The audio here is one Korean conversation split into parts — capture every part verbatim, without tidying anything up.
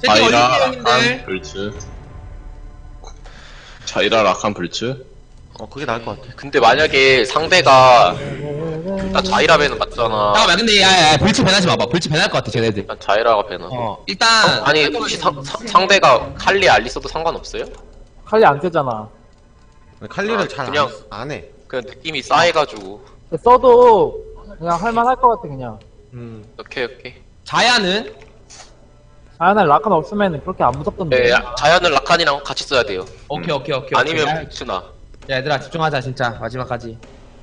세팅 자이라, 어디 라칸, 형님들? 불츠. 자이라, 라칸, 불츠. 어 그게 나을 것 같아. 근데 만약에 상대가 일단 자이라베는 맞잖아. 잠깐만 근데 야야 불치 배나지 마봐. 불치 배날 것 같아 쟤네들. 일단 자이라가 배나. 어 일단 아니 혹시 상, 상, 상대가 칼리 알리써도 상관없어요? 칼리 안 쓰잖아. 근데 칼리는 아, 잘 그냥- 안 해. 그냥 느낌이 싸해가지고. 써도 그냥 할만할 것 같아 그냥. 음. 오케이 오케이. 자야는 자연에 라칸 없으면 그렇게 안 무섭던데. 네, 자연은 라칸이랑 같이 써야 돼요. 오케이 오케이 오케이. 아니면 오케이. 야, 불츠나. 야, 얘들아 집중하자 진짜 마지막까지.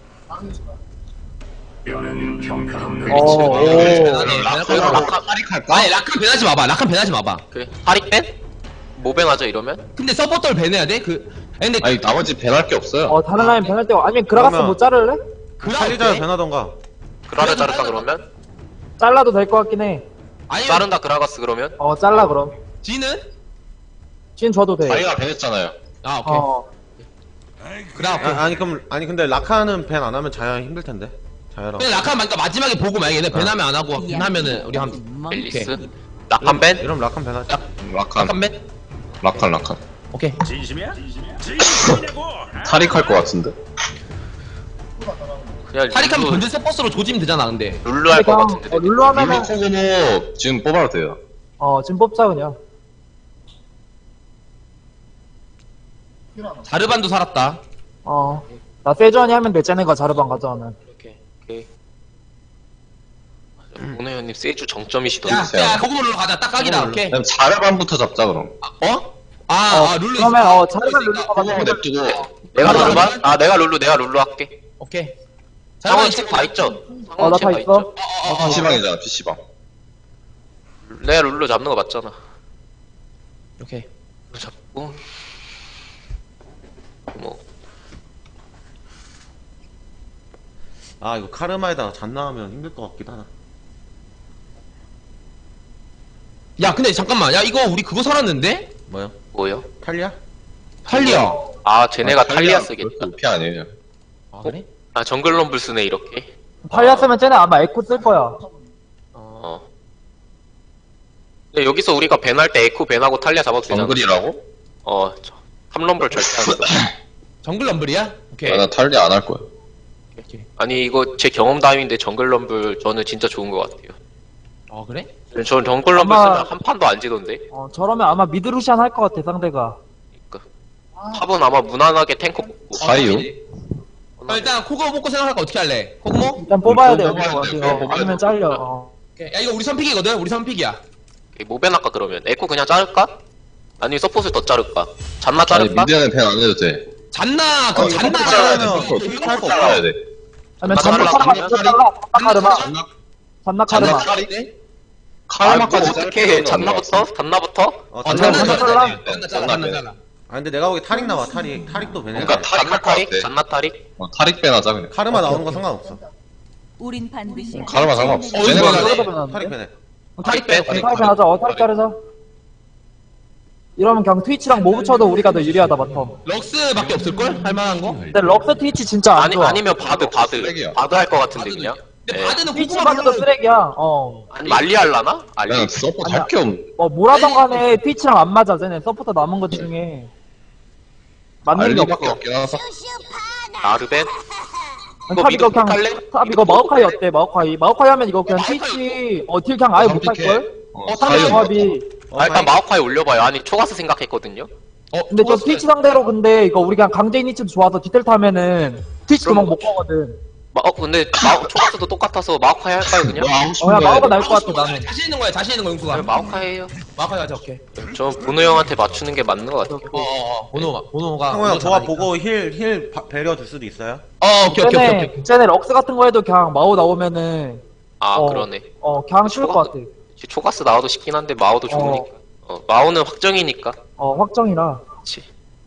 어, 오. 배나네, 라칸, 배나네. 라칸, 타릭할까? 아니 라칸 배나지 마봐. 라칸 배나지 마봐. 그래. 하릭 뺀? 뭐 벤하죠 이러면? 근데 서포터를 배내야 돼? 그 아니 근데 아니, 나머지 배날 게 없어요. 어, 다른 라인 변할 때고 아니면 그라가스 그러면- 뭐 자를래? 그라 칼리자를 어때? 변하던가. 그라를 그래도 자를까 잘라- 그러면? 잘라도 될 것 같긴 해. 아니면 자른다 그라가스 그러면? 어, 잘라 그럼. 지는? 진 줘도 돼. 자이라 배냈잖아요. 아 오케이. 어, 그라 오케이. 아, 아니 그럼 아니 근데 라카는 밴 안 하면 자야 힘들 텐데. 자야랑. 근데 라칸 만약 마지막에 보고 만약에 얘네 배나면 안 하고 배나면은 우리 한 앨리스? 라칸 뺀? 이러면 라칸 밴 하자. 라칸, 라칸 배? 라칸, 라칸. 오케이. 타릭할 것 같은데? 그냥 타릭하면 룰루, 전진 서포스로 조지면 되잖아 근데. 룰루 할 것 그냥, 같은데. 어, 룰루 하면은, 룰루 코고모 지금 뽑아도 돼요. 어, 지금 뽑자, 그냥. 자르반도 살았다. 어. 나 세주안이 하면 돼, 쟤네가 자르반 가져오면. 오케이 오케이. 오늘 형님 세주 정점이시던데. 야, 있어요. 야, 거구물로 가자. 딱 각이다. 거구물로. 오케이. 그럼 자르반부터 잡자, 그럼. 어? 아, 어, 아, 룰루 그러면, 있으니까. 어, 자르반 룰루 코고모 가면 냅두고. 내가 룰루 룰루만? 하면? 아 내가 룰루 내가 룰루 할게. 오케이. 상원 자르반 책다 있죠? 어, 상원 나 책다 다 있죠? 있어. 어, 어, 피시방이잖아, 피시방. 내가 룰루 잡는 거 맞잖아. 오케이. 룰루 잡고 뭐 아 이거 카르마에다가 잔 나오면 힘들 것 같긴 하다. 야, 근데 잠깐만. 야, 이거 우리 그거 살았는데? 뭐요? 뭐요? 탈리아? 탈리아. 아 쟤네가 아, 탈리아 탈리아 쓰겠다. 피 아니에요. 아, 그래? 아 정글럼블 쓰네 이렇게. 탈리아 쓰면 쟤네 아마 에코 쓸 거야. 어. 근데 여기서 우리가 밴할 때 에코 밴하고 탈리아 잡아도 되잖아. 정글이라고? 어. 저, 삼럼블 절대 안 써. 정글 럼블이야? 오케이. 아, 나 탈리 안 할 거야. 오케이. 아니 이거 제 경험담인데 정글럼블 저는 진짜 좋은 것 같아요. 어, 그래? 전 정글럼블 아마- 쓰면 한 판도 안 지던데. 어, 저러면 아마 미드루시안 할 것 같아, 상대가. 그러니까. 탑은 아마 무난하게 탱커 뽑고. 사이요? 어, 일단 코고 먹고 생각할까 어떻게 할래? 코고모? 일단 뽑아야 돼, 뽑아야 여기서. 돼, 어디서. 뽑아야 돼. 아니면 잘려. 어. 오케이. 야, 이거 우리 선픽이거든? 우리 선픽이야. 모벤 할까 그러면? 에코 그냥 자를까? 아니면 서폿을 더 자를까? 잔나 아니, 자를까? 미드는 밴 안 해도 돼. 잔나, 그 어, 잔나 서포트 잘라야 잘라야 돼. 돼. 할거 없어. 잘라야 돼. 아니면 나 잔나 잘라, 카르마, 그냥 잔나 카르마, 잔나 카르마. 잔나, 잔나 잔나 카르마. 타릭? 아, 카르마까지 뭐 어떻게 해? 잔나부터? 잔나부터? 어, 어, 잔나 잔나 잔나 잘라. 밴, 잔나 잘라, 잔나 잔나 밴. 잘라. 아 근데 내가 보기 타릭 나와 타릭. 타릭도 밴해. 뭔가 타릭 잔나 할 것 타릭? 같아. 잔나 타릭? 어, 타릭 밴 하자, 그냥. 카르마 나오는 거 상관없어. 우린 반드시 카르마 상관없어. 어, 쟤네가 이거 잘- 저러다 보면 타릭 밴해. 타릭 빼. 타릭. 타릭 하자, 어, 타릭 자르자. 이러면 그냥 트위치랑 뭐 붙여도 우리가 더 유리하다, 바텀. 럭스밖에 없을걸? 할만한 거? 근데 럭스 트위치 진짜 안 아니, 좋아. 아니면 바드, 바드. 쓰레기야. 바드 할 것 같은데, 그냥? 근데 예. 바드는 트위치 코고모 바드도 룰루 쓰레기야. 어. 아니, 알리 할라나? 알리? 그냥 서포트 할 게 없네. 어, 뭐라던 간에 트위치랑 안 맞아, 쟤네. 서포터 남은 것 중에. 맞는 게 알리밖에 없어. 없긴 하다. 나르벤? 이거 탑 이거 미드 그냥, 할래? 탑 미드 이거 보고 마오카이 할래? 어때, 마오카이. 마오카이 하면 이거 그냥 마오카이 트위치, 어, 딜 그냥 아예 못할걸? 어, 어, 탑의 사이언 조합이. 어, 아, 일단 마오카이 올려봐요. 아니, 초가스 생각했거든요? 어, 근데 저 트위치 상대로 근데 이거 우리 그냥 강제 이니치도 좋아서 디텔 타면은 트위치 그럼 도망 못 가거든. 마, 어, 근데 마, 초가스도 똑같아서 마오카이 할까요, 그냥? 뭐 하고 어, 싶은 야, 거야. 마오가 날 것 하고 싶은 같아, 거야. 나는. 자신 있는 거야, 자신 있는 거, 용수가. 그냥 마오카이 해요. 마카이 하자, 오케이. 전 분호 형한테 맞추는 게 맞는 것 같아요. 어, 어, 어, 번호가, 번호가. 상호 형 번호 조합 잘하니까. 보고 힐 힐 배려 줄 수도 있어요. 어, 오케이, 오케이, 오케이, 오케이. 쟤네, 쟤네 럭스 같은 거 해도 그냥 마오 나오면은, 아, 어. 그러네. 어, 그냥 쉬울 것 같아. 초가스 나와도 쉽긴 한데, 마오도 좋으니까. 어, 마오는 확정이니까. 어, 확정이라. 그치.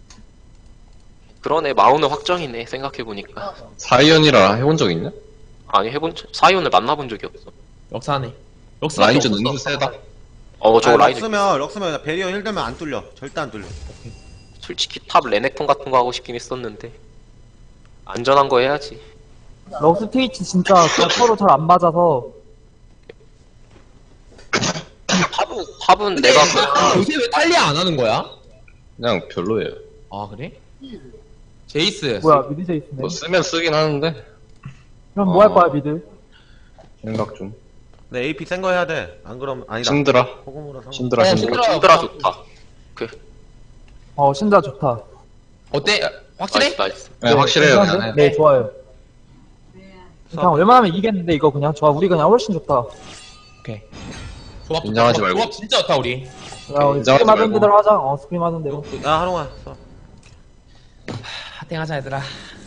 그러네, 마오는 확정이네, 생각해보니까. 사이언이라 해본 적 있냐? 아니, 해본, 사이온을 만나본 적이 없어. 럭스하네. 럭스 라인전 은근 세다. 어, 저 아니, 라인, 럭스면 럭스면 베리어 힐 되면 안 뚫려. 절대 안 뚫려. 솔직히 탑 레넥톤 같은 거 하고 싶긴 했었는데. 안전한 거 해야지. 럭스 트위치 진짜 그냥 서로 잘 안 맞아서. 탑은 탑은 근데 내가 그냥 요새 왜 탈리아 안 하는 거야? 그냥 별로예요. 아 그래? 제이스. 뭐야 미드 제이스네. 뭐 쓰면 쓰긴 하는데 그럼 뭐 할 어. 거야 미드? 생각 좀. 네, 에이피 센 거 해야 돼. 안 그러면 아니다. 신드라. 호구무라 상관. 신드라 어, 신드라. 신드라. 힘들어 좋다. 그 어 신드라 좋다. 어때? 확실해? 나이스 나이스. 네, 확실해요. 괜찮은데? 그냥. 네 좋아요. 그냥 웬만하면 이기겠는데 이거 그냥 좋아. 우리 그냥 훨씬 좋다. 오케이. 조합 긴장하지 좋다. 말고. 조합 진짜 좋다 우리. 야 우리 긴장하지 스크림 하던 말고. 대로 하자. 어 스크림 하던 대로. 야, 하롱아. 써. 하팅하자 얘들아.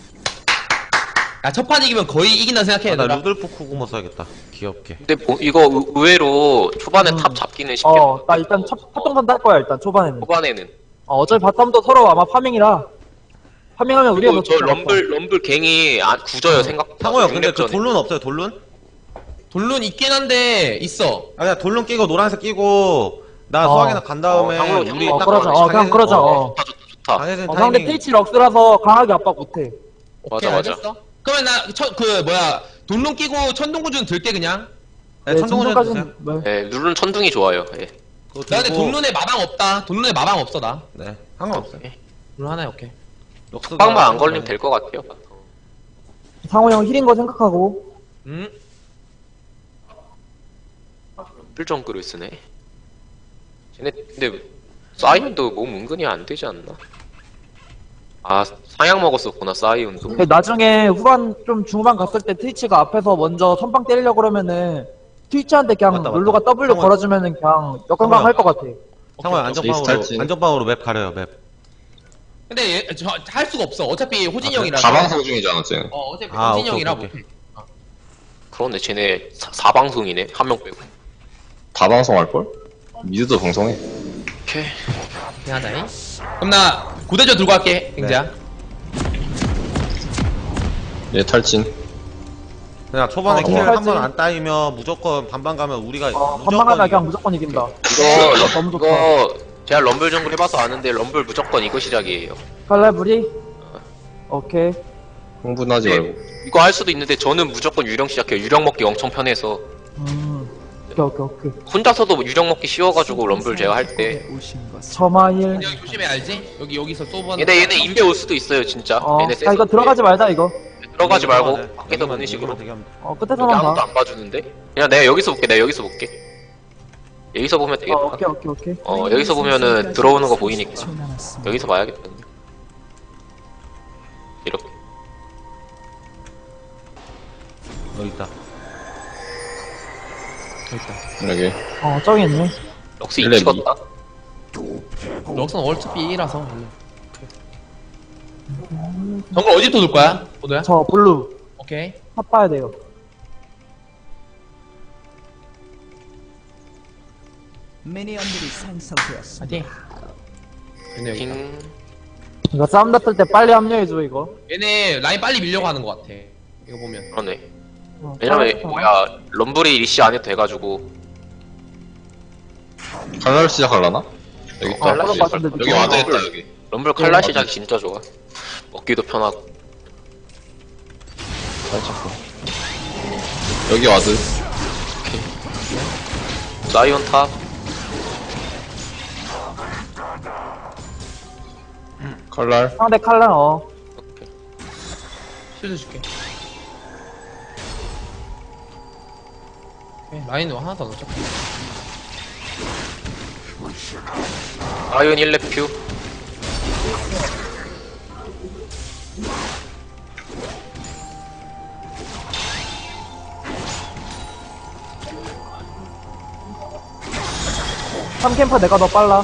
야 첫 판 이기면 거의 이긴다 생각해 아, 나 얘들아. 루돌프 쿠구모 써야겠다. 귀엽게. 근데 뭐, 이거 의- 의외로 초반에 음. 탑 잡기는 쉽겠다. 어 나 일단 첫 파동선 딸 거야 일단 초반에는. 초반에는. 어 어차피 바텀도 서로 아마 파밍이라. 파밍하면 우리가 그리고 더 저 좋을 것 같아. 럼블 럼블 갱이 안 굳어요 생각보다. 상호 형, 근데 그 육렙 전에. 돌룬 없어요, 돌룬? 돌룬 있긴 한데 있어. 아, 그냥 돌룬 끼고 노란색 끼고 나 어. 수학이나 간 다음에 어, 상호, 우리 상호. 어 딱 그러자. 어 그냥 강해진- 그러자. 어, 어. 좋다 좋다 좋다. 강해진 어, 상대 타이밍. 트위치 럭스라서 강하게 압박 못해. 오케이 맞아, 맞아. 알겠어. 그러면 나그 뭐야 돌룬 끼고 천둥구준 들게 그냥. 네, 천둥을 해주세요. 네. 네, 룰은 천둥이 좋아요. 예. 그거 나 근데 들고- 돌룬에 마방 없다. 돌룬에 마방 없어 나. 네, 상관없어요. 돌룬 하나에 오케이. 럭스가- 빵만 안 걸리면 될 것 같아요. 상호 형 힐인 거 생각하고. 음. 럼블 정글을 쓰네. 쟤네 근데 사이온도 몸 은근히 안 되지 않나? 아 사약 먹었었구나 사이온도. 근데 나중에 후반 좀 중후반 갔을 때 트위치가 앞에서 먼저 선빵 때리려고 그러면 트위치한테 그냥 맞다, 맞다. 룰루가 W 상호야. 걸어주면은 그냥 역관광 상호야. 할 것 같아. 상호야, 제이스 안전빵으로, 탈진. 안전빵으로 맵 가려요, 맵. 근데 얘, 저, 할 수가 없어. 어차피 호진이 아, 형이라. 가방송 중이잖아, 쟤는. 어 어차피 아, 호진이 오케이, 형이라 오케이, 못해. 그런데 쟤네 사, 사방송이네 한 명 빼고. 다 방송할걸? 미드도 방송해. 오케이. 그냥 하자잉. 그럼 나 고대조 들고 갈게. 갱자. 얘 탈진. 그냥 초반에 어, 킬 탈진. 한 번 안 따이면 무조건 반반 가면 우리가 어, 무조건 한방 하면 이겨. 그냥 무조건 이긴다. 이거 너무 좋다. 이거 제가 럼블 정글 해봐서 아는데 럼블 무조건 이거 시작이에요. 칼날부리? 오케이. 흥분하지 네. 말고. 이거 할 수도 있는데 저는 무조건 유령 시작해요. 유령 먹기 엄청 편해서 음. 오케이, 오케이, 오케이. 혼자서도 유령 먹기 쉬워가지고 럼블 제가 할 때 처마일. 여기 조심해 알지? 여기 여기서 소번. 얘네 얘네 인베 올 수도 있어요 진짜. 어, 얘네 아, 이거 들어가지 말자, 이거. 들어가지 말고 네, 밖에서 여기만- 보는 식으로. 여기만 대기하면 돼. 어, 여기 끝에서만 아무도 봐. 안 봐주는데? 그냥 내가 여기서 볼게. 내가 여기서 볼게. 여기서 보면 되겠다. 어, 오케이, 오케이, 오케이. 어 여기서 보면은 들어오는 거 보이니까 여기서 봐야겠다. 이렇게. 여기 있다. 여기. 어, 저기 있네. 럭스 일렙 이 찍었다. 럭선 월투비 일이라서 원래. 정글 어디부터 돌 거야? 보도야? 저 블루. 오케이. 탑 봐야 돼요. 미니언들이 생성되었습니다. 파이팅. 얘네 여기다. 킹. 이거 싸움 다툴 때 빨리 합류해줘, 이거. 얘네 라인 빨리 밀려고 하는 것 같아. 이거 보면. 그러네. 어, 왜냐면 빨리 뭐야 럼블이 리시 안 해도 돼가지고. 칼날 시작하려나? 여기 어, 있다. 칼날 여기, 시작. 여기 와드 있다, 여기. 럼블 칼날 시작이 진짜 좋아. 먹기도 편하고. 살짝. 여기 와드. 사이온 탑. 칼날. 상대 칼날, 어. 실드 줄게. 오케이. 라인도 하나 더 넣자. 사이온 일 렙 큐. 삼 캠퍼 내가 더 빨라.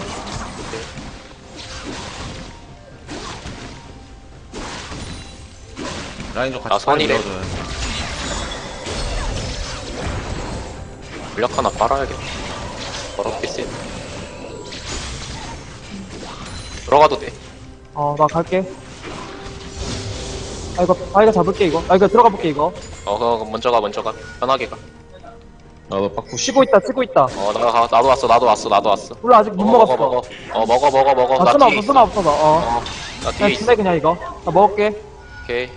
라인 좀 아, 같이 선이네. 밀어줘요. 물약 하나 빨아야겠다. 더럽겠지. 들어가도 돼. 어, 나 갈게. 아, 이거, 아, 이거 잡을게, 이거. 아, 이거 들어가 볼게, 이거. 어, 어, 먼저 가, 먼저 가. 편하게 가. 나도 빠꾸 씨. 치고 있다, 치고 있다. 어, 나, 가, 나도 왔어, 나도 왔어, 나도 왔어. 몰라, 아직 못 먹어, 먹었어. 먹어, 먹어. 어, 먹어, 먹어, 먹어. 아, 나 쓰나 뒤에 없어, 있어. 쓰나 없어, 나. 어. 어, 나 뒤에 그냥 있어. 주네, 그냥 이거. 나 먹을게. 오케이.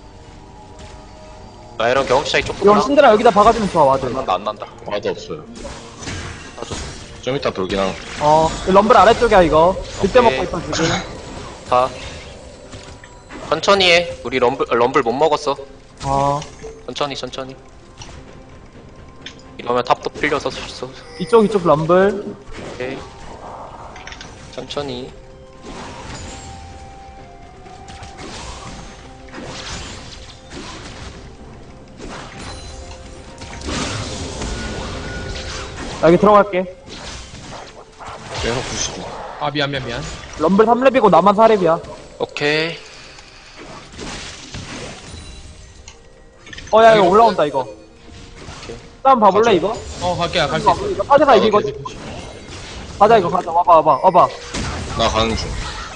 나 이런 경험치 차이 조금 이건 나. 신드라 여기다 박아주면 좋아, 와드. 안 난다, 안 난다. 와드 없어요. 나도. 좀 좀 이따 돌긴 한. 어, 럼블 아래쪽이야, 이거. 그때 오케이. 먹고 있어, 지금. 다 천천히 해. 우리 럼블 어, 럼블 못 먹었어. 어, 천천히 천천히. 이러면 탑도 필려서 수- 이쪽, 이쪽 럼블. 오케이. 천천히. 나 여기 들어갈게. 계속 부시고. 아 미안 미안 미안. 럼블 삼 렙이고 나만 사 렙이야. 오케이. 어, 야, 이거 올라온다, 이거. 싸움 봐볼래, 이거? 어 갈게 갈 수 있어. 이거 사제가 이기거든. 가자, 이거 가자. 와봐, 와봐, 와봐. 나 가는 중.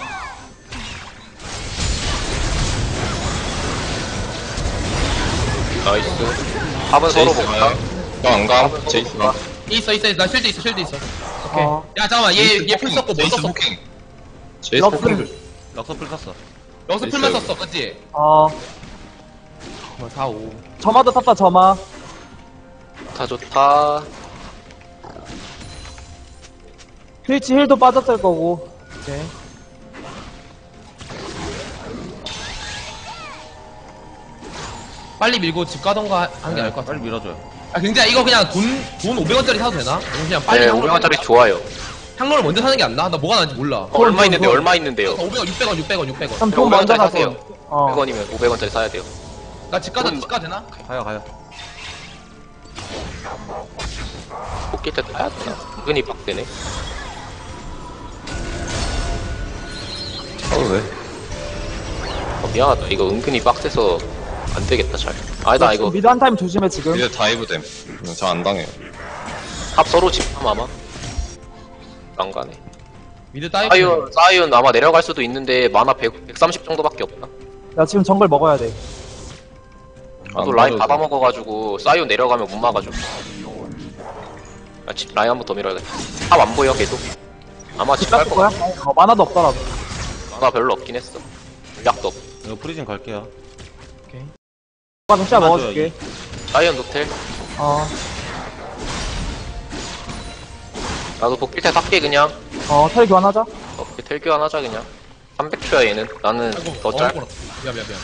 나이스. 탑은 서로 제이스 먹자. 가요. 형안 가. 제이스 가. 있어 있어 있어. 나 쉴드 있어 쉴드 있어. 오케이. 어. 야 잠깐만 얘얘 풀 썼고 뭐 제이스 썼어? 포킹. 제이스 럭스. 포킹. 럭서 풀 탔어. 여기서 풀만 있어요. 썼어 그치? 어, 뭐 사, 오. 점화도 탔다, 점화. 좋다 좋다. 트위치 힐도 빠졌을 거고. 오케이. 빨리 밀고 집 가던가 하는 게 나을 것 같아. 빨리 밀어줘요. 아 굉장히 이거 그냥 돈, 돈 오백 원짜리 사도 되나? 아니면 그냥 빨리 네, 향로를 오백 원짜리 사는 좋아요. 거야? 향로를 먼저 사는 게 안 나? 나 뭐가 나은지 몰라. 어, 얼마 돈, 있는데 돈. 얼마 있는데요? 오백 원, 육백 원, 육백 원, 육백 원. 그럼 돈 오백 먼저 원짜리 가서. 사세요. 어. 오백 원이면 오백 원짜리 사야 돼요. 나 집 가도 돈- 집 가도 되나? 가요, 가요. 복귀 때 타야 되나? 은근히 빡되네. 타도 돼. 어, 미안하다. 이거 은근히 빡세서 안 되겠다 잘. 아니다 이거 미드 한 타임 조심해, 지금. 이제 다이브 됨. 저 안 당해요. 탑 서로 집함 아마. 안 가네. 미드 따위. 사이온 사이온 아마 내려갈 수도 있는데 마나 백, 백삼십 정도밖에 없다. 야, 지금 정글 먹어야 돼. 나도 안 라인 가도 받아 먹어가지고 사이온 내려가면 못 막아줘. 아, 집 라인 한 번 더 밀어야겠다. 탑 안 보여 계속. 아마 집 갈 집 거 갈 거야? 어, 만화도 없더라도. 마나 별로 없긴 했어. 물약도 없고. 이거 프리즌 갈게요. 오빠 진짜 맞아요, 먹어줄게. 사이온 노텔. 어, 나도 복귀 때 삭게 그냥. 어, 텔 교환하자. 어, 텔 교환하자 그냥. 삼백 초야 얘는. 나는 더 짤. 미안 미안 미안.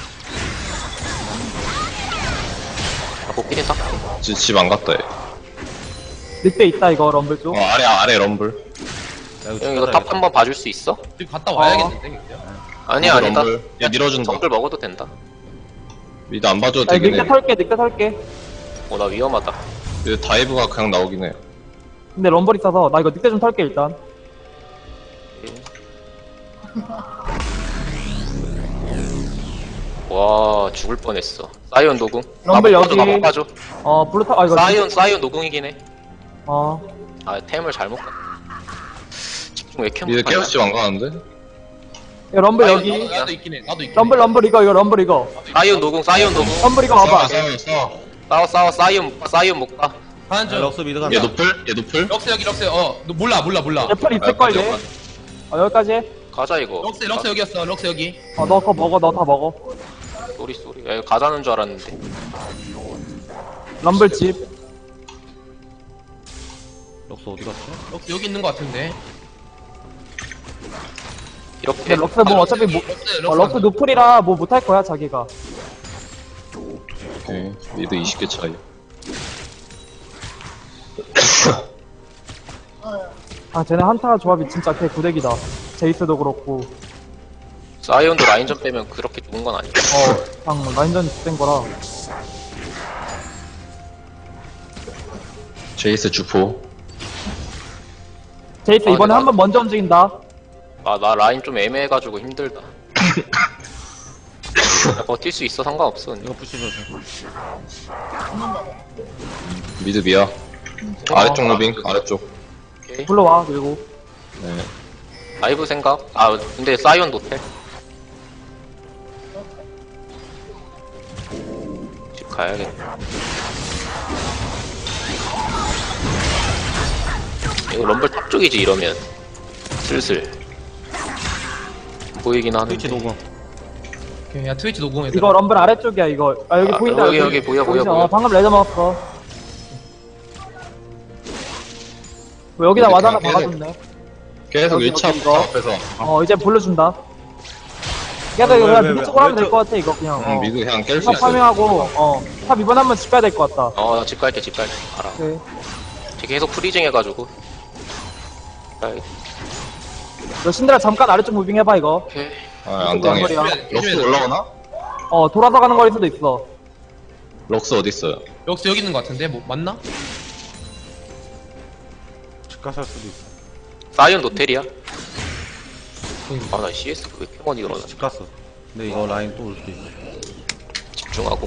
아, 복귀는 삭게. 집 안 갔다 얘. 늑대 있다, 이거, 럼블 쪽. 어 아래 아래 럼블. 야, 형 이거 탑 한 번 봐줄 수 있어? 집 갔다 와야겠는데. 근데요? 아니야 아니다. 럼블. 얘 밀어준다. 정글 먹어도 된다. 미드 안 봐줘도 야, 되긴 늑대 해. 털게, 늑대 털게. 어 나 위험하다. 미드 다이브가 그냥 나오긴 해. 근데 럼블 있어서, 나 이거 늑대 좀 털게, 일단. 와 죽을 뻔했어. 사이온 노궁. 럼블 나 못 봐줘, 여기. 나못 봐줘. 어, 블루타, 아, 이거. 사이온 사이온 노궁이긴 해. 어. 아 템을 잘못 갔다. 집중 왜 이렇게 미드 못하냐? 케어스 집안 가는데? 야, 럼블 아니, 여기. 나도, 나도 있긴 해. 나도 있긴 럼블, 해. 럼블 이거, 이거, 럼블 이거. 사이온 노궁 사이온 노궁. 럼블 이거 싸워 와봐. 싸워 싸워. 싸워 싸워 사이온 못 가, 사이온 못 가. 하는 야, 중. 럭스 미드 간다. 얘 노플? 얘 노플? 럭스 여기 럭스. 어 너 몰라 몰라 몰라. 애플 있을걸, 얘. 어, 여기까지 해. 가자 이거. 럭스 럭스 여기였어. 럭스 여기. 어, 너 그거 먹어, 너 다 먹어. 쏘리 쏘리. 야 이거 가자는 줄 알았는데. 럼블 집. 럭스 어디 갔지? 럭스 여기 있는 것 같은데. 이렇게. 근데 럭스 뭐 어차피 뭐, 럭스 어, 럭스 노플이라 뭐 못할 거야, 자기가. 오케이. 미드 이십 개 차이. 아, 쟤네 한타 조합이 진짜 개 구대기다. 제이스도 그렇고. 사이온도 라인전 빼면 그렇게 좋은 건 아니야. 어, 그냥 라인전이 된 거라. 제이스 주포. 제이스 아, 이번에 근데 한 번 먼저 움직인다. 아 나 라인 좀 애매해가지고 힘들다. 야, 버틸 수 있어 상관없어. 이거 부시면 미드 미야. 아래쪽 무빙. 아래쪽. 오케이. 불러와, 그리고. 네. 라이브 생각? 아 근데 사이온 노텔. 집 가야겠다. 이거 럼블 탑 쪽이지 이러면 슬슬 보이긴 하는데. 트위치 녹음. 오케이, 야 트위치 녹음해. 이거 럼블 아래쪽이야, 이거. 아, 여기 아, 보인다. 여기, 여기 보여, 보여, 보이죠? 보여. 어, 방금 레드 먹었어. 뭐 여기다 근데 와드 하나 그냥 박아줬네. 계속 여기, 일 차 여기 이거. 앞에서. 어, 이제 불러준다. 계속 아, 이거 왜, 그냥 왜, 미드 왜, 쪽으로 하면 왜 될 것 같아, 이거 그냥. 응, 어. 미드 그냥 깰 수 탑 있어. 파밍하고, 어. 탑 이번에 한번 집 가야 될 것 같다. 어, 나 집 갈게, 집 갈게. 알아. 오케이. 쟤 계속 프리징 해가지고. 아이, 너 신드라 잠깐 아래쪽 무빙 해봐, 이거. 오케이. 아, 안 당해. 거리야. 럭스 올라오나? 어, 돌아서 가는 거일 수도 있어. 럭스 어딨어요? 럭스 여기 있는 것 같은데? 뭐 맞나? 집가살 수도 있어. 사이언 노텔이야? 아, 나 씨에스 왜 이렇게 많이 늘어나? 집 갔어. 근데 이거 라인 또 올 수도 있어. 집중하고.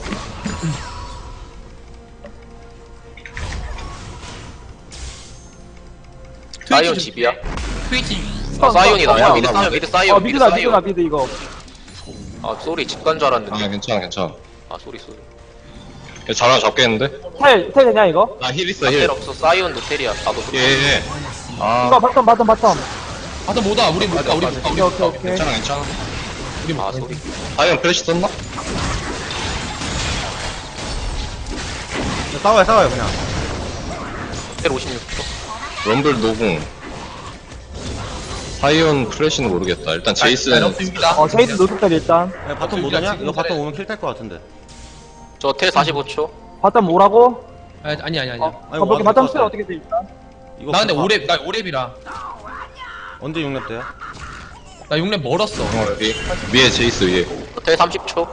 사이언 집이야? 트위치 아, 사이언이다. 야, 미드 나, 사이언, 미드 사이언, 어, 미드 미드다, 미드다, 사이언. 미드 이거. 아, 쏘리 집 간 줄 알았는데. 아, 괜찮아, 괜찮아. 아, 쏘리, 쏘리. 얘 잘하나 잡겠는데? 텔, 텔 되냐, 이거? 나 힐 있어, 텔 힐. 없어. 사이언 노텔이야. 나도. 예, 예. 아, 이거 바텀, 바텀, 바텀. 아더 뭐다 우리 못가 우리 못가 우리 오케이, 오케이, 못가 오케이. 괜찮아, 괜찮아. 우리 아, 못가 쏘리. 다이언 플래시 썼나? 싸워요, 싸워요, 그냥. 텔 오십육 초. 럼블 노궁. 사이온 플래시는 모르겠다. 일단 제이스는 럭스입니다 어, 제이드 노스텔 일단. 야, 바텀 못 오냐? 이거 바텀 오면 킬 탈 것 같은데. 저 텔 사십오 초. 바텀 오라고? 아니 아니 아니 아니 어, 아니, 가볼게. 와드 바텀 것 스텔 같아. 어떻게 돼, 일단? 이거 나 근데 바- 오랩 나 오랩이라 언제 육 렙 돼요? 나 육 렙 멀었어 어, 여기 위에 제이스 위에. 텔 삼십 초.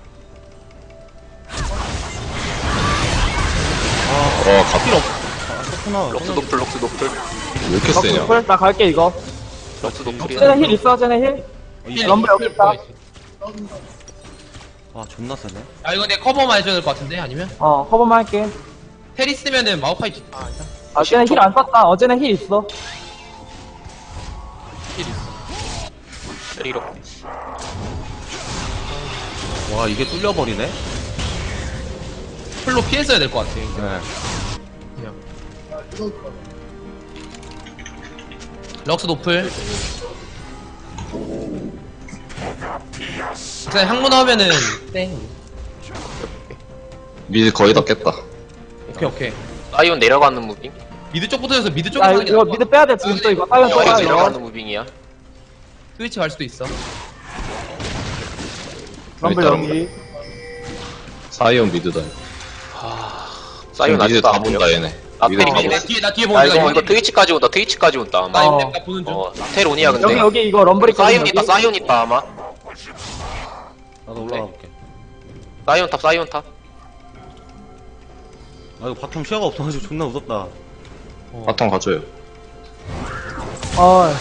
어, 갑 아, 그렇구나. 럭스 노플, 럭스 노플. 왜 이렇게 세냐? 럭스풀? 나 갈게, 이거. 럭스 노플이야. 쟤네 힐 있어, 쟤네 힐? 힐 럼블 여기 있다. 아, 존나 세네. 아 이거 내 커버만 해줘야 될 것 같은데 아니면? 어, 커버만 할게. 테리 쓰면은 마우파이 지- 아 일단 아, 쟤네 힐 안 썼다. 어, 쟤네 힐 있어. 힐 있어 텔 이렇게. 와, 이게 뚫려버리네? 풀로 피했어야 될 것 같아 네. 그냥 럭스 노플 그냥 항문 나오면은 땡 미드 거의 다 깼다. 오케이 오케이 사이언 내려가는 무빙. 미드 쪽부터 해서 미드 쪽에 야, 하는 게 이거 나을 것 미드 같아. 빼야 돼, 지금 또 이거. 사이언 어, 떠가, 이거 이거. 내려가는 무빙이야. 트위치 갈 수도 있어 럼블 일단 여기. 사이온 미드다. 사이언 미드 아직도 다 안 보여. 본다 얘네. 아, 미드 다 텔이 나 봤어. 뒤에 나 뒤에 아, 보는 이거, 이거 트위치까지 온다, 트위치까지 온다, 아마. 나 어. 이거 보는 중 어, 텔 온이야, 근데. 여기, 여기 이거 럼블 있거든, 사이언 여기. 있다, 사이언 있다, 아마. 나도 올라가 볼게. 사이언 탑, 사이언 탑. 아, 이거 바텀 시야가 없어가지고 존나 무섭다. 바텀 가져요. 어,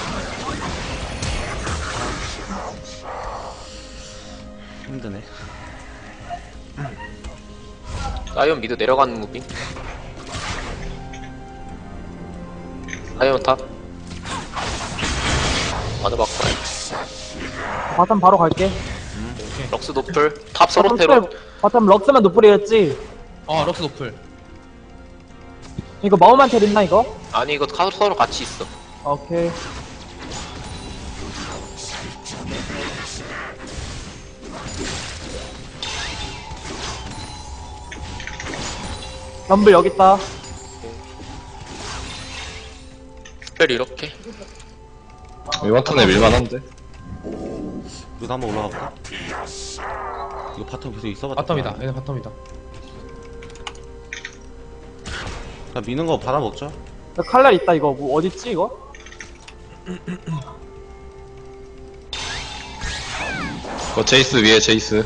힘드네. 사이언 미드 내려가는 무빙. 사이언 탑. 맞아, 바꿔. 바텀 바로 갈게. 럭스 노플. 탑 서로 바텀 테로. 스텔, 바텀 럭스만 노플이었지. 어 럭스 노플 이거 마우만 텔 있나, 이거? 아니, 이거 가- 서로 같이 있어. 오케이. 럼블 여기 있다. 텔 이렇게. 이번 턴에 밀만한데? 여기서 한번 올라가 볼까? 이거 바텀 계속 있어봤자. 바텀이다 얘네 바텀이다 자, 미는 거 받아먹죠? 나 칼날 있다, 이거. 뭐, 어딨지, 이거? 어, 제이스 위에 제이스.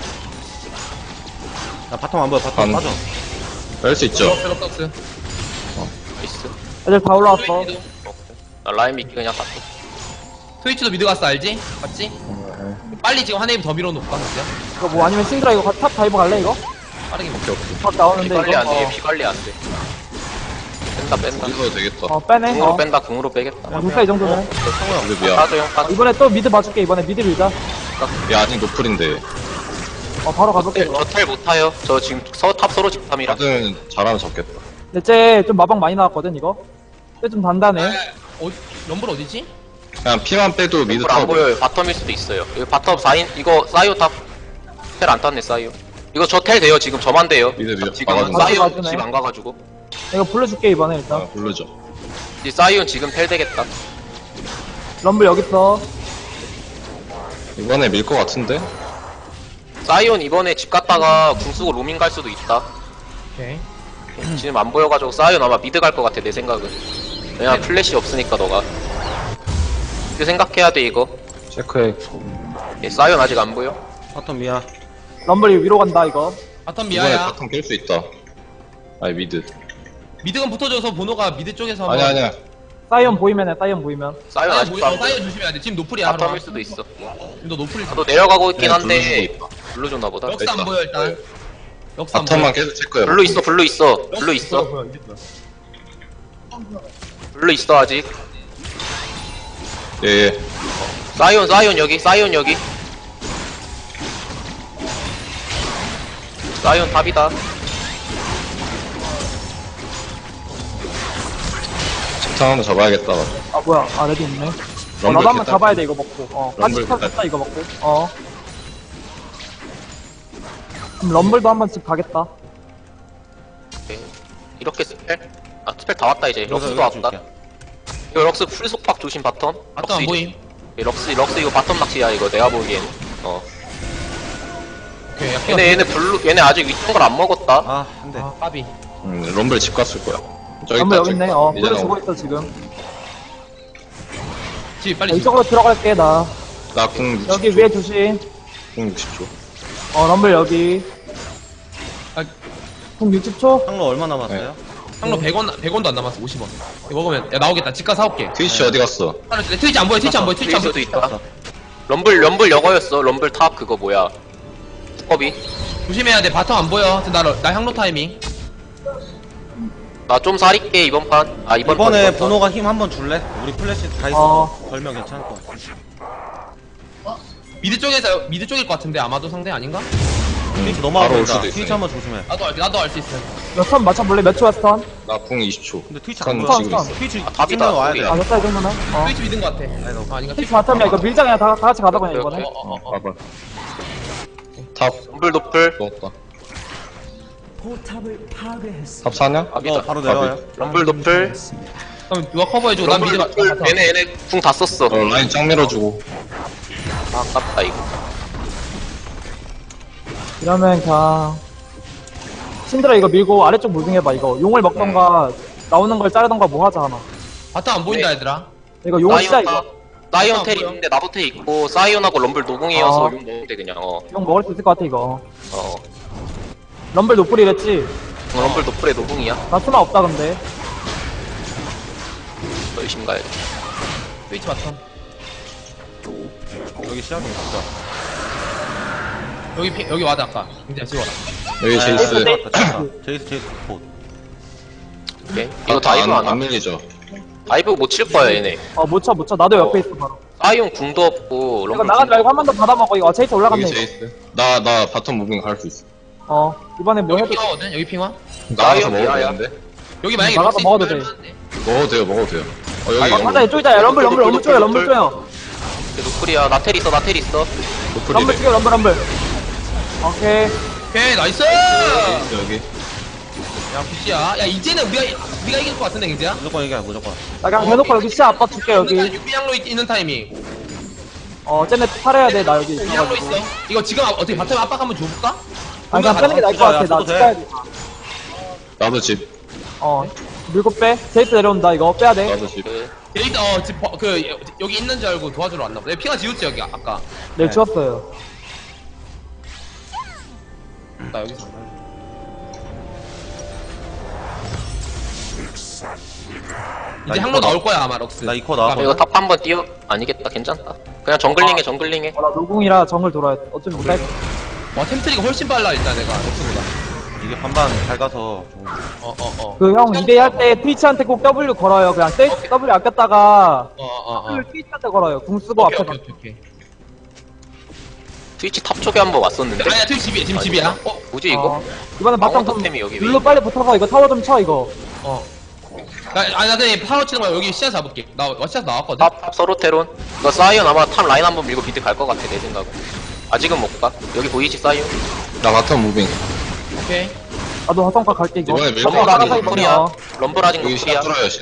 나 바텀 안 보여, 바텀 안- 빠져. 뺄 수 있죠? 럭스 럭스 나이스. 애들 다 올라왔어. 오케이. 나 라인 미끼 그냥 갔어. 트위치도 미드 갔어 알지? 맞지? 빨리 지금 한 웨이브 더 밀어놓을까 진짜? 이거 뭐, 아니면 신드라 이거 탑 다이브 갈래, 이거? 빠르게 먹자 탑 피 나오는데, 관리 이거? 안 돼, 어, 피 관리 안 돼. 뺀다, 뺀다. 이거 되겠다. 어, 빼네. 궁으로 어. 뺀다, 궁으로 빼겠다. 어, 됐어, 이 정도면. 미드 미야. 빠져, 형, 빠져. 이번에 또 미드 봐줄게, 이번에 미드 밀자. 얘 아직 노플인데. 어, 바로 가볼게, 이거. 저텔 못 타요. 저 지금 서, 탑 서로 집탐이라. 가든 잘하면 잡겠다. 근데 쟤좀 마방 많이 나왔거든, 이거? 쟤 좀 단단해. 어, 럼블 어디지? 그냥 피만 빼도 미드 안 타고. 보여요. 바텀일 수도 있어요. 여기 바텀 사인, 이거 사이오 탑. 텔 안 땄네, 사이오. 이거 저 텔 돼요, 지금 저만 돼요. 미드 밀어. 지금 막아준다. 사이오 막아주네. 집 안 가가지고. 이거 불러줄게, 이번에 일단. 아, 부르죠. 이 사이온 지금 텔 되겠다. 럼블 여기 있어. 이번에 밀 것 같은데? 사이온 이번에 집 갔다가 궁 쓰고 로밍 갈 수도 있다. 오케이. 지금 안 보여가지고 사이온 아마 미드 갈 것 같아 내 생각은. 왜냐면 플래시 없으니까 너가. 이거 생각해야 돼 이거. 체크해. 얘 사이온 아직 안 보여. 바텀 미야. 럼블이 위로 간다 이거. 바텀 이번에 미아야. 바텀 깰 수 있다. 아니 미드. 미드건 붙어줘서 보노가 미드 쪽에서 아니 아니야. 사이언 보이면 해. 사이언 보이면. 사이온 사이언 아직도 보여. 안 보여. 사이언 조심해야 돼. 지금 노플이야. 바텀일 수도 있어. 지금 너 노플일 수도 너 내려가고 있긴 네, 한데 블루 줬나 보다. 역사 안 됐다. 보여 일단. 역사 안 보여. 바텀만 계속 체크해. 블루 있어 블루 있어 블루 있어 보여, 이제 보여. 블루 있어 아직. 예예. 사이온 사이온 여기 사이온 여기. 사이온 탑이다. 집탕 한번 잡아야겠다. 아 뭐야? 아 레디 있네. 어, 럼블 나도 한번 개딸. 잡아야 돼 이거 먹고. 어. 럼블 같이 개딸. 탔다 이거 먹고. 어. 그럼 럼블도 한번 집 가겠다. 오케이. 이렇게 스펠? 아 스펠 다 왔다 이제. 여기서 럭스도 여기 왔다. 줄게. 이거 럭스 풀 속박 조심 바텀. 바텀 럭스 안 이제- 보임. 예, 럭스 럭스 이거 바텀 낚시야 이거 내가 보기엔. 어. 오케이. 약간 얘네 얘네 블루 얘네 아직 위쪽 걸안 먹었다. 아, 안 돼. 아, 까비. 음, 럼블 집 갔을 거야. 저기 럼블 있다, 여기 저기 있네. 있다. 어. 이제 물을 나오고. 주고 있어 지금. 집 자, 빨리. 집. 이쪽으로 들어갈게 나. 나궁 육십 초. 여기 위에 조심. 궁 육십 초. 어 럼블 여기. 아, 공 육십 초. 상로 얼마 남았어요? 상로 백 원, 백 원도 안 남았어. 오십 원. 이거 먹으면 야 나오겠다. 집가 사올게. 트위치 어디 갔어? 트위치 안 보여. 트위치 안 보여. 트위치 안 보여. 트위치도 있다. 럼블 럼블 여거였어. 럼블 탑 그거 뭐야? 두꺼비. 조심해야 돼. 바텀 안 보여. 나, 나 향로 타이밍. 나 좀 사릴게 이번 판. 아 이번 판, 이번에 이번 판. 번호가 힘 한번 줄래? 우리 플래시 다 있어서 어. 걸면 괜찮을 것 같아. 미드 쪽에서 미드 쪽일 것 같은데 아마도 상대 아닌가? 트위치 너무 바로 올 아프다. 수도 있어요. 트위치 한번 조심해. 나도 알게. 나도 알 수 있어. 몇턴 맞춰볼래? 몇 초야 스턴? 나궁 이십 초. 근데 트위치 스턴 안 보여. 지금 있어. 트위치 아, 답이다, 찍으면 와야 돼. 우리야. 아 됐다 이 정도면. 어. 트위치 믿은 것 같아. 아니, 너. 아, 아닌가? 트위치 바텀이야 이거 밀자 그냥 다, 다 같이 가자 그냥 오케이, 이번에. 오케이. 어, 어, 어. 봐봐. 탑 럼블 노플. 먹었다. 포탑을 파괴했습니다. 탑 사냐? 이거 아비다. 바로 내려와요. 럼블 노플. 그럼 누가 커버해주고 난 미드 럼블 가. 노플. 얘네 얘네 궁 다 썼어. 어, 라인 짱 밀어주고. 아 아깝다 이거. 이러면 그냥 신드라 이거 밀고 아래쪽 무빙해봐 이거 용을 먹던가 나오는 걸 자르던가 뭐 하자 하나. 바텀 안 보인다 얘들아. 이거 용을 치자 사이온 이거. 탑. 사이온 텔 안 보여. 있는데 나도 텔 있고 사이온하고 럼블 노공이어서 어. 용 먹으면 돼 그냥. 어. 용 먹을 수 있을 것 같아 이거. 어. 럼블 노플이랬지? 럼블 노플의 노공이야. 나 수나 없다 근데. 열심히 가야 돼. 트위치 바텀. 여기 시야좀 보자. 여기 피, 여기 와다 아까. 굉장히 찍어라. 여기 아, 제이스. 네. 제이스, 제이스, 제이스, 봇. 오케이. 이거 다이브 안, 하나? 안 밀리죠. 다이브 못 칠 거야 얘네. 어 못 쳐 못 쳐. 나도 옆에 있어 바로. 사이온 궁도 없고 이거 럼블 나가지 궁도 말고 한 번 더 받아먹어 이거. 어, 제이스 올라갔네 여기 이거. 제이스. 나, 나 바텀 무빙 갈 수 있어. 어 이번에 뭐 여기 해도 핑화거든. 여기 핑화. 나가서 나이언 먹어도 미아야. 되는데? 여기 만약에 나가서 럭스 먹어도 있으면 돼. 할만한데. 먹어도 돼요, 먹어도 돼요. 어, 여기 아, 럼블. 맞아 이쪽이다 야 럼블 럼블 럼블 쪼여 럼블 쪼여. 노플이야. 나텔 있어 나텔 있어. 럼블 노플이래. 찍어 럼블 럼블. 오케이. 오케이 나이스. 여기. 야 굿이야. 야 이제는 우리가 우리가 이길 것 같은데 이제야. 무조건 이겨, 무조건. 나 그냥 대놓고 여기 시야 압박 줄게 여기. 육비양로 있는 타이밍. 어 쟤네 팔아야 돼 나 여기 육비양로 있어가지고. 있어. 이거 지금 어떻게 바텀 압박 한번 줘볼까? 아니 그냥 빼는 게 나을 것 같아. 나 줘도 돼. 찍어야 돼. 나도 집. 어 밀고 빼. 제이스 내려온다 이거 빼야 돼. 나도 집. 그 데이트 어집그 여기 있는 줄 알고 도와주러 왔나 보다. 피가 지웠지 여기 아까. 네 네. 지웠어요. 나 여기서. 나 이제 항로 이거 나올 거야 아마 럭스. 나 이코 나와. 이거 탑 한번 띄워. 아니겠다 괜찮다. 그냥 정글링해 정글링해. 어, 나 노궁이라 정글 돌아야 돼. 어차피 못할 와 템트리가 훨씬 빨라 일단 내가 럭스보다. 이게 반반 잘 가서 좀. 어어 어. 그형 이 대 이 할 때 트위치한테 꼭 W 걸어요. 그냥 세, W 아꼈다가 어어 어. W 트위치한테 걸어요. 궁 쓰고 오케이 앞에 오케이 오케이 오케이. 트위치 탑 쪽에 한번 왔었는데. 아니야 트위치 집이야 지금 집이야. 어 뭐지 이거? 어, 이번에 바텀 좀 토템이 여기 왜 눌러 빨리 붙어서 이거 타워 좀 쳐 이거. 어. 나 아니 나 근데 파워 치는 거야 여기 시야 잡을게. 나 시야 나왔거든. 탑, 탑 서로 테론. 이거 사이온 아마 탑 라인 한번 밀고 비트 갈 것 같아 내 생각은. 아직은 못 가. 여기 보이지 사이온? 나 바텀 무빙. 오케이. 나도 화성가 갈게 이거. 이번에 밀고 럼블 가자. 나가서 럼블 이번에 어. 노플이야. 럼블 아직 여기 시야 노플이야. 뚫어요, 시야.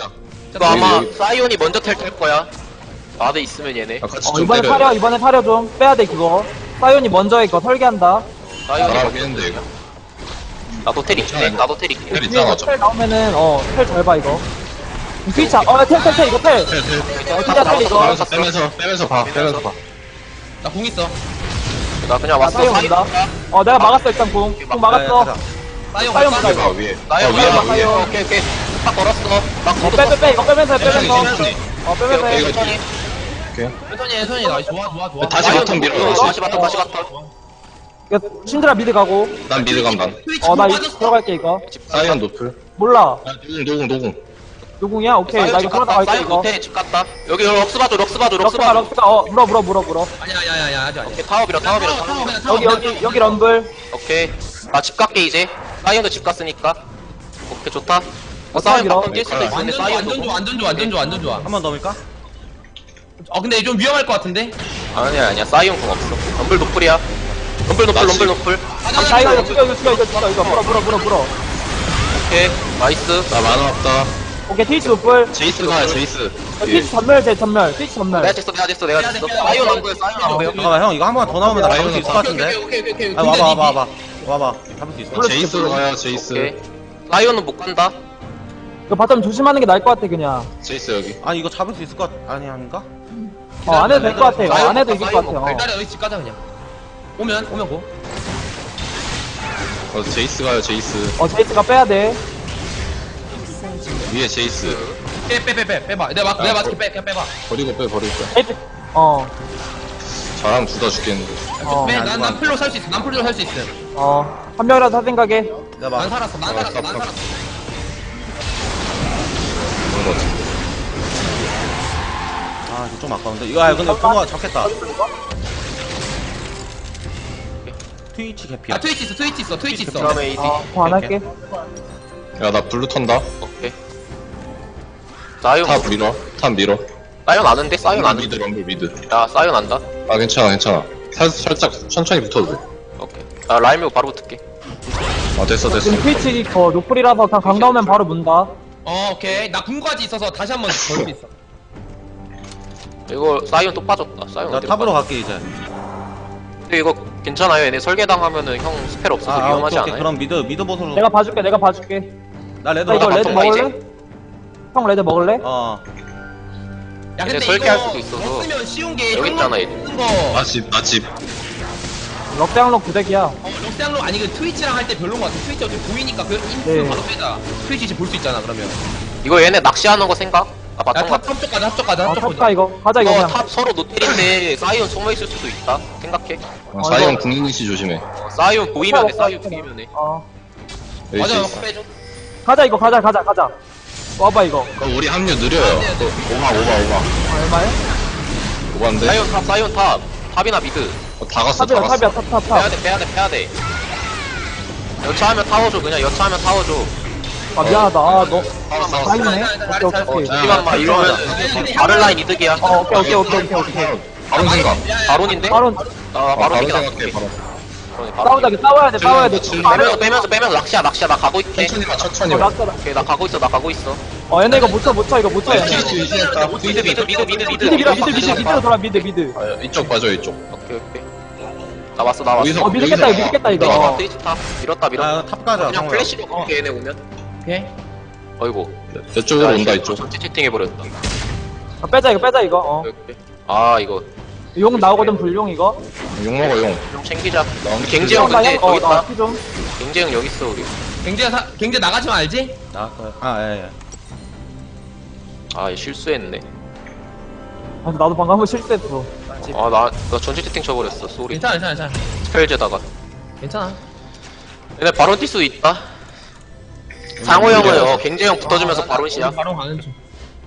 이거 아마 여기. 사이온이 먼저 텔 탈 거야. 마드 있으면 얘네. 아, 같이 어, 좀 이번에 때려요. 사려 이번에 사려 좀 빼야 돼 그거. 사이온이 먼저 이거 설계한다. 사이온이 나랑 먼저. 했는데 이거. 나도 텔 있게. 나도 텔 있게. 텔 뒤에 있잖아, 이거 어차피. 텔 나오면은 어텔 잘 봐 이거. 스위치 어텔텔텔 이거 텔. 텔, 텔. 어 진짜 텔 이거. 빼면서, 빼면서, 빼면서 봐, 빼면서 봐. 나 공 있어. 나 그냥 아, 왔어. 사이온 사이온. 온다. 어 내가 막았어 일단 공. 공 야, 야, 막았어. 가자. 사이온 사이온 갈까? 가자. 위에 봐, 위에. 나요 어, 위에 봐, 위에. 사이온. 오케이 오케이. 딱 걸었어. 막 어 거도 빼 빼 빼 이거 빼면서 해, 천천히, 빼면서. 천천히. 어 빼면서 해. 이거 천천히. 오케이. 천천히 해, 천천히. 나 좋아, 좋아, 좋아. 다시 사이온 바텀 밀어, 어, 다시. 다시 바텀 다시 바텀. 이거 신드라 미드 가고. 난 미드 감, 난. 트위치 어 나 공 이거 빠졌어. 들어갈게 이거. 사이언 노플. 몰라. 아, 노공, 노공, 노공. 누구냐? 오케이 나 이거 집 갔다. 들어갈게 사이온 이거. 못해 집 갔다. 여기 럭스 봐줘 럭스 봐줘 럭스 럭스가 봐줘. 럭스가 어 물어 물어 물어 물어. 아니야, 아니야, 아니야, 아직 아니야. 오케이 타워 밀어 타워 밀어 타워, 타워 타워, 밀어. 그냥 타워, 여기 그냥 여기 타워. 여기 럼블. 오케이. 나 집 갈게 이제. 사이온도 집 갔으니까. 오케이 좋다. 어, 어, 사이온 밀어. 바텀 뛸 수도 있는데 완전 좋아, 사이온 완전 좋아, 완전 좋아, 완전 좋아, 완전 좋아. 한 번 더 밀까? 어, 근데 좀 위험할 것 같은데? 아니야 아니야 사이온 공 없어. 럼블 노플이야. 럼블 노플 나 럼블 노플. 자 이거 이거 죽여 이거 죽여 이거 죽여 이거 물어 물어 물어 물어. 오케이 나이스. 나 만화 없다. 오케이 트위치 노플. 제이스 가야, 제이스. 어, 트위치 전멸 제 전멸 트위치 전멸. 내가 됐어 내가 됐어 내가 빼야 돼, 됐어. 빼야 돼. 사이온 안 보여 사이온 안 보여. 잠깐만 형 이거 한 번 더 나오면 나 잡을 수 있을 것 오케이, 같은데. 오케이, 오케이, 오케이. 아 와봐 근데 와봐 니- 와봐 와봐 잡을 수 있어. 그렇지, 제이스로 그렇지. 가요, 제이스. 오케이. 사이온은 못 간다. 이거 바텀 조심하는 게 나을 것 같아 그냥. 제이스 여기. 아니 이거 잡을 수 있을 것 같... 아니 아닌가? 어 안 해도 될 것 같아. 어, 안 해도 이길 것 같아. 어. 기다려, 여기 집 가자, 그냥. 오면, 오면 고. 어, 제이스 가요, 제이스. 어 제이스가 빼야 돼. 위에 제이스. 빼, 빼, 빼, 빼, 빼봐. 내가 막, 내가 맞게 빼, 그냥 빼봐. 버리고 빼, 버리고 빼. 제이스. 어. 잘하면 둘 다 죽겠는데. 어. 빼, 안 난, 좋아. 난 풀로 살 수 있어. 난 풀로 살 수 있어. 어. 한 명이라도 할 생각에. 내가 난 막 살았어, 난 어, 살았어, 난 깜깜. 살았어. 그런 거 같은데. 아 이거 좀 아까운데. 이거 아 근데 동호가 잡겠다. 트위치 개피야. 아, 트위치 있어, 트위치 있어, 트위치 있어. 그다음에 에이디. 어안 할게. 야, 나 블루 턴다. 오케이. 사이온 탑 밀어. 탑 밀어. 사이온 아는데 사이온 럼블 아는. 미드, 럼블 미드. 야 사이온 안다. 아, 괜찮아, 괜찮아. 살, 살짝 천천히 붙어도 돼. 오케이. 나 라임 밀고 바로 붙을게. 아, 됐어, 됐어. 지금 트위치 어 노플이라서 그냥 강 나오면 바로 문다. 어, 오케이. 나 궁까지 있어서 다시 한번 걸 수 있어. 이거 사이온 또 빠졌다. 사이온 나 어디로 탑으로 빠져? 갈게 이제. 근데 이거 괜찮아요. 얘네 설계당 하면은 형 스펠 없어서 아, 아 위험하지 오케이, 오케이. 않아요? 그럼 미드 미드 보스로. 내가 봐줄게 내가 봐줄게. 나 레드 나 이거 나 레드 바텀 먹을래? 가, 이제. 형 레드 먹을래? 어. 야, 이제 근데 설계할 이거 수도 있어서. 쓰면 쉬운 게 여기 있잖아, 항목 얘. 쓰는 거. 나 집, 나 집. 럭대항록 구대기야. 어, 럭스양로 아니 그 트위치랑 할 때 별로인 것 같아. 트위치 어차피 보이니까 그 인프 네. 바로 빼자. 트위치 이제 볼 수 있잖아, 그러면. 이거 얘네 낚시하는 거 생각? 아 야, 바텀 탑, 같아. 탑 쪽 가자, 탑 쪽 가자, 어 탑쪽 탑가 보자. 이거 가자 이거 이거 그냥. 탑 서로 노텔인데 사이온 숨어 있을 수도 있다. 생각해. 어, 사이언 국민이시 조심해. 어, 사이온 보이면 해. 사이온 없다, 보이면 해. 어 여기 맞아, 제이스. 빼줘. 가자 이거 가자 가자 가자. 와봐 이거. 어, 우리 합류 느려요. 또 오바, 오바, 오바. 어, 얼마야? 오바인데? 사이온 탑, 사이온 탑. 탑이나 미드. 어, 다 갔어, 다 탑이야 갔어. 탑이야 탑 탑 빼야 탑. 돼, 빼야 돼, 빼야 돼. 여차하면 타워줘. 그냥 여차하면 타워줘. 아 미안하다. 아너 알았어, 다 알았어. 있네. 잘해, 오케이 잘해, 오케이. 잘해. 하지만 막 이러면 바른 라인 이득이야. 어 오케이 오케이 오케이 오케이 오케이. 바로 생각. 바론인데? 바로 아, 어, 바론 바로 이게 생각해, 낫겠지. 바로. 바론이 바론. 싸우자 이거 싸워야 돼 싸워야 돼. 지금 아, 빼면서 빼면서 빼면서 낚시야 낚시야 나 가고 있게. 천천히 가, 천천히 어, 가. 낙서다. 오케이 나 가고 있어 나 가고 있어. 어 얘네 이거 못쳐 못쳐 이거 못쳐 얘네. 트위치 유지했다. 미드 미드 미드 미드 미드. 미드 밀어 미드 미드 미드로 돌아 미드 미드. 아, 이쪽 봐줘, 이쪽. 오케이 오케이. 나 왔어 나 왔어. 여기서- 어 미드 깼다 이거 미드 깼다 아, 이거. 트위치 탑 밀었다 밀었다. 아, 탑 가자. 그냥 성우야. 플래시로 갈게 얘네 오면. 오케이. 어이구. 이쪽으로 온다, 이쪽. 전체 채팅해 버렸다. 아, 빼자 이거 빼자 이거. 어. 오케이, 오케이. 아 이거 용 나오거든 불용 이거. 용 먹어, 용. 좀 챙기자. 나 우리 갱제 형 나 근데 형, 어, 여기 나 있다. 피 좀. 갱제 형 여기 있어 우리. 갱제 사, 갱제 나가지면 알지? 나왔어요. 아 예. 예. 아 얘 실수했네. 아, 나도 방금 한번 실수했어. 아나 나 전체 채팅 쳐버렸어. 쏘리. 괜찮아, 괜찮아, 괜찮아. 스펠제다가. 괜찮아. 얘네 바론 뛸 수도 있다. 상호 형은 어, 갱제 형 붙어주면서 바론시야. 바로 가는 중.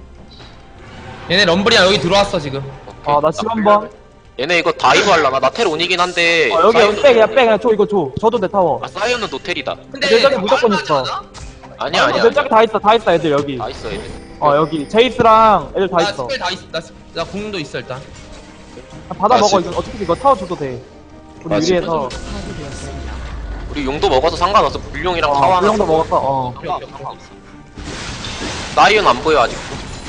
얘네 럼블이야 여기 들어왔어 지금. 오케이. 아, 나 지금 한 번. 얘네 이거 다이브 할라나? 나 텔 온이긴 한데. 어, 여기 여기 사이언은 빼 그냥 노텔. 빼 그냥 줘 이거 줘. 저도 내 타워. 아 사이언은 노텔이다. 근데 내 적이 무조건 말도 있어. 하지 않아? 아니야 어, 아니야. 내 적이 다 있어 다 있어 애들 여기. 다 있어 얘네. 어 여기 제이스랑 애들 다 나 있어. 스펠 다 있어. 나, 스- 나 궁도 있어 일단. 아, 받아 나 먹어 지금- 이거 어차피 이거 타워 줘도 돼. 우리 나 지금- 위에서. 우리 용도 먹어서 상관없어. 불용이랑 타워 어, 하나. 그 정도 먹었어. 어. 오케이, 오케이, 오케이. 사이언 안 보여 아직.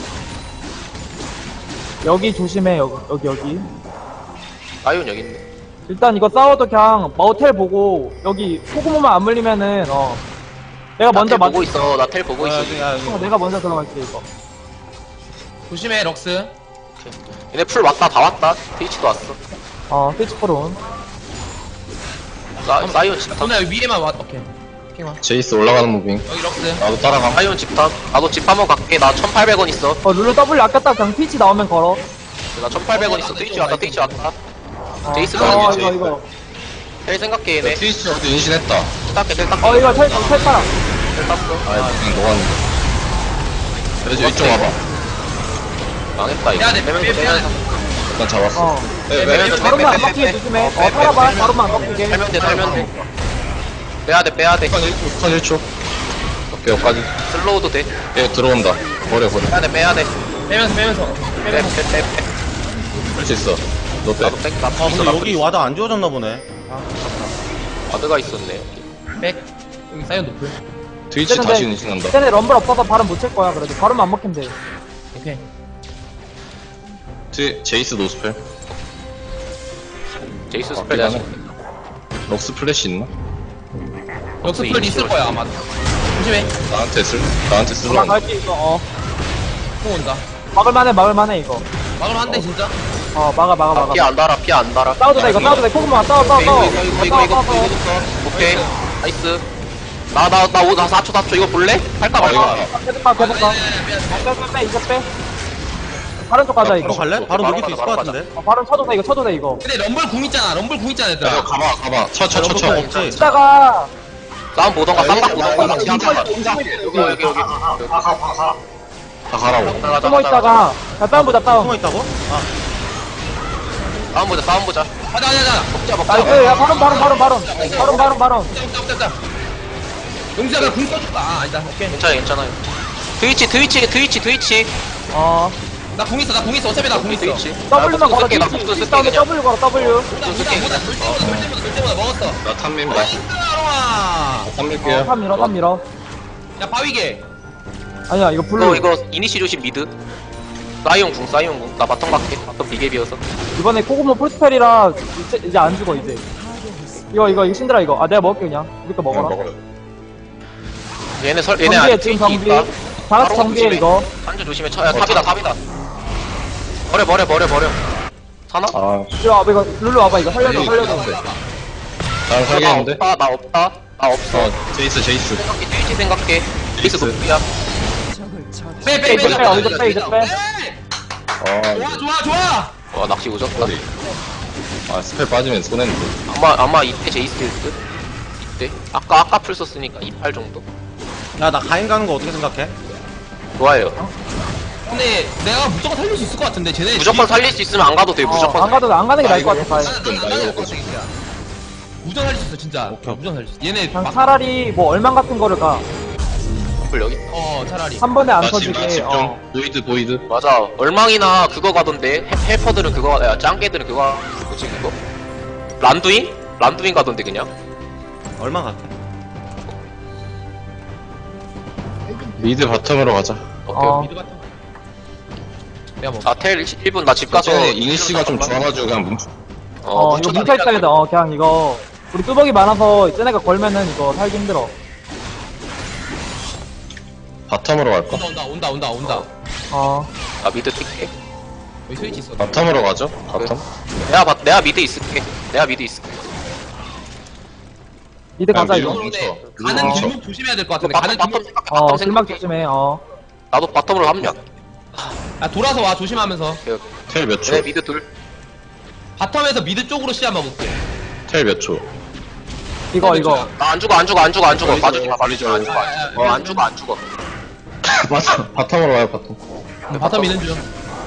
여기 조심해 여기 여기 여기. 사이온 여기 있네. 일단 이거 싸워도 그냥 머텔 보고 여기 소금만 안 물리면은 어 내가 먼저 나텔 맞 보고 있어. 나 텔 보고 아, 있어. 여기, 야, 여기. 어, 내가 먼저 들어갈게 이거. 조심해 럭스. 얘네 풀 왔다 다 왔다. 트위치도 왔어. 어 피치코론. 사, 사이온 집탐. 오늘 위에만 왔. 오케이. 핑화. 제이스 올라가는 무빙. 여기 럭스. 나도 따라가. 사이온 집탐. 나도 집 한번 갈게. 나 천팔백 원 있어. 어 룰루 W 아꼈다 그냥 피치 나오면 걸어. 나 천팔백 원 있어. 트위치 왔다. 트위치 왔다. 어, 제이스가 어 아니지. 이거 이거. 텔 생각해 얘네. 트위치도 인신했다. 텔 텔 딱. 어 이거 텔 텔파랑. 텔 땄어. 아, 그냥 녹았는데. 그래서 이쪽 와봐. 망했다 이거. 빼야 돼, 빼면서 빼- 빼야 돼. 빼면서. 일단 잡았어. 어. 네, 빼- 왜? 빼- 바로만 안 빼- 먹히게 빼- 조심해. 어, 어 빼- 살아봐. 빼- 바로만 안 먹히게. 살면 돼 살면 돼. 빼야 돼 빼야 돼. 북한 일 초, 북한 일 초. 오케이, 여기까지. 슬로우도 돼. 얘 들어온다. 버려, 버려. 빼야 돼 빼야 돼. 빼면서 빼면서. 빼면서. 빼빼빼 빼. 할 수 있어. 너 빼. 나도 백. 나 아, 근데 여기 와다 안 지워졌나 보네. 와드가 있었네 여기. 백. 여기 사이언 높을. 트위치 근데 다시 인신한다. 쟤네 럼블 없어서 발은 못 칠 거야 그래도. 바로만 안 먹히면 돼. 오케이. 트 제이스 노스펠. 제이스 아, 스펠 내가 미안해. 럭스 플래시 있나? 럭스 풀 있을 거야 아마. 조심해. 나한테 쓸, 나한테 쓸라. 나 갈게 이거. 어. 콩 온다. 막을만해 막을만해 이거. 막으면 안 돼 진짜. 어 막아 막아 막아. 피 안 달아 피 안 달아. 싸워도 돼 이거 싸워도 돼. 코그마 싸워 싸워 이거 싸워. 이거 이거 이거 이거 이거 이거 오케이 나이스. 나나나오나 사 초 사 초 이거 볼래? 할까 아, 말까? 이거. 계속가 계속가. 빼빼빼 이거 빼. 다른 쪽 가자 바로 이거. 갈래? 바로 바로 녹일 수 가자, 있을 것 바로 같은데. 어, 바로 쳐도 돼 이거 쳐도 돼 이거. 근데 럼블 궁 있잖아. 럼블 궁 있잖아 야, 얘들아. 이거 가봐, 가봐. 쳐, 쳐, 쳐, 쳐. 여러분 없지? 치다가 싸움 보던가 쌍각 보던가 나 같이 하자. 여기 여기 여기 여기. 다 가라고. 가자, 숨어 가자, 있다가 야 다운 보자 숨어 다운. 있다고? 아, 싸움 보자 싸움 보자. 가자 가자 가자. 먹자 먹자. 나이스 야 바론 바론 바론 바론 바론 바론 바론. 잡자 잡자 잡자. 용지가 궁 써줄까? 아 아니다. 오케이. 괜찮아 괜찮아요. 트위치 트위치 트위치 트위치 어 나 궁 있어 나 궁 있어. 어차피 나 궁 있어. 트위치. W만 걸어. 나 뒤 국수 쓸게 다음에 그냥. W 걸어 W. 보다 보다 보다 돌 때보다 돌 때보다 돌 때보다 먹었어. 나 탐민다. 나이스 아롱아. 어, 탐밀게요. 탑 밀어 탑 밀어. 야 바위게. 아니야 이거 이거 블루. 이거 이니시 조심 미드. 사이온 궁 사이온 궁. 나 바텀 갈게. 바텀 비계비어서. 이번에 코그모 풀스펠이라 이제, 이제 안 죽어 이제. 이거 이거 이거 신드라 이거. 아 내가 먹을게 그냥. 우리 거 그냥 먹어라. 먹어요. 얘네 설 얘네 정비해 아직 지금 트위치 정비. 있다. 다 같이 바로 정비해 조심해. 이거. 한줄 조심해. 쳐야 탑이다 탑이다. 버려 버려 버려 버려. 사나? 아, 이리 와봐 이거 룰루 와봐 이거 살려줘 아니, 살려줘. 나는 나 살겠는데? 없다 나 없다. 나 없어. 어, 제이스, 제이스. 생각해 트위치 생각해. 트위치 트위치. 높이야. 빼빼 이제 빼, 어디서 빼, 이제 빼. 아, 좋아 좋아 좋아. 와 낚시 오졌다. 어디? 아, 스펠 빠지면 손해인데. 아마 아마 이때 제이스일 듯. 이때 아까 아까 풀 썼으니까 이팔 정도. 야, 나 가인 가는 거 어떻게 생각해? 좋아요. 근데 내가 무조건 살릴 수 있을 것 같은데 쟤네. 무조건 살릴 수 있으면 안 가도 돼. 어, 무조건. 안 가도 안 가는 게 나 나을 것 이거 같아. 가야. 좀 나나 나이가 나나 것 같아 이제야. 무조건 살릴 수 있어 진짜. 오케이. 무조건 살릴 수 있어. 얘네 그냥 막. 차라리 뭐 얼망 같은 거를 가. 풀 여기. 어 차라리. 한 번에 안 나 집, 나 터지게. 집 어. 좀. 보이드, 보이드. 맞아. 얼망이나 그거 가던데. 헬- 헬퍼들은 그거. 야, 짱개들은 그거. 뭐지 그거? 란두인? 란두인 가던데 그냥. 얼마 갈게? 미드 바텀으로 가자. 오케이. 어. 미드 같은 거. 내가 뭐. 나텔 일 분 나 집 가서. 쟤네 이니시가 좀 좋아가지고 그냥 뭉쳐. 어, 이거 뭉쳐 있어야 돼. 어, 그냥 이거 우리 뚜벅이 많아서 쟤네가 걸면은 이거 살기 힘들어. 바텀으로 갈까? 온다 온다 온다 온다 온다. 어, 나 미드 뛸게. 여기 스위치 있어. 바텀으로 가죠? 바텀? 내가 바, 내가 미드 있을게. 내가 미드 있을게. 미드 가자 아, 이거. 미드. 근데 뭉쳐. 가는 뭉쳐. 길목 조심해야 될 것 바텀 같은데. 가는 바텀 길목. 생각해. 어, 바텀 길막 생각해. 조심해. 어, 나도 바텀으로 합류. 아 돌아서 와 조심하면서. 텔 몇 초? 내 미드 둘. 바텀에서 미드 쪽으로 시야 먹을게. 텔 몇 초? 이거 이거. 나 안 죽어 안 죽어 안 죽어 안 죽어. 걸리죠, 봐주지 마 봐주지 마. 안 죽어. 안 죽어. 어, 안 죽어 안 죽어. 맞아. 바텀으로 가요, 바텀. 음, 바텀 미는 중.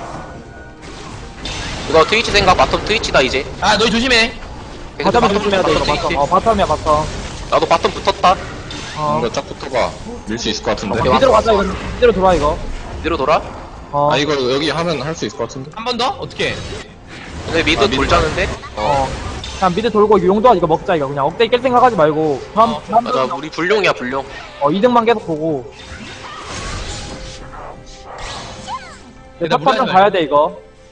이거 트위치 생각 바텀 트위치다 이제. 아 너희 조심해. 바텀에 조심해야 돼 이거 트위치. 바텀. 어, 바텀이야 바텀. 나도 바텀 붙었다. 어, 이거 쫙 붙어봐. 밀 수 있을 것 같은데. 오케이, 미드로 가자 이거. 미드로 돌아 이거. 미드로 돌아. 어, 아, 이거 여기 하면 할 수 있을 것 같은데? 한 번 더? 어떻게? 근데 미드 아, 미드 돌자는데. 어. 그냥 미드 돌고 이거 용도가 이거 먹자 이거. 그냥 억대기 깰 생각하지 말고. 다음 어, 다음 맞아 우리 불룡이야 불룡. 어, 이 등만 계속 보고. 얘들아, 탑판장 무리하지 가야 돼 이거.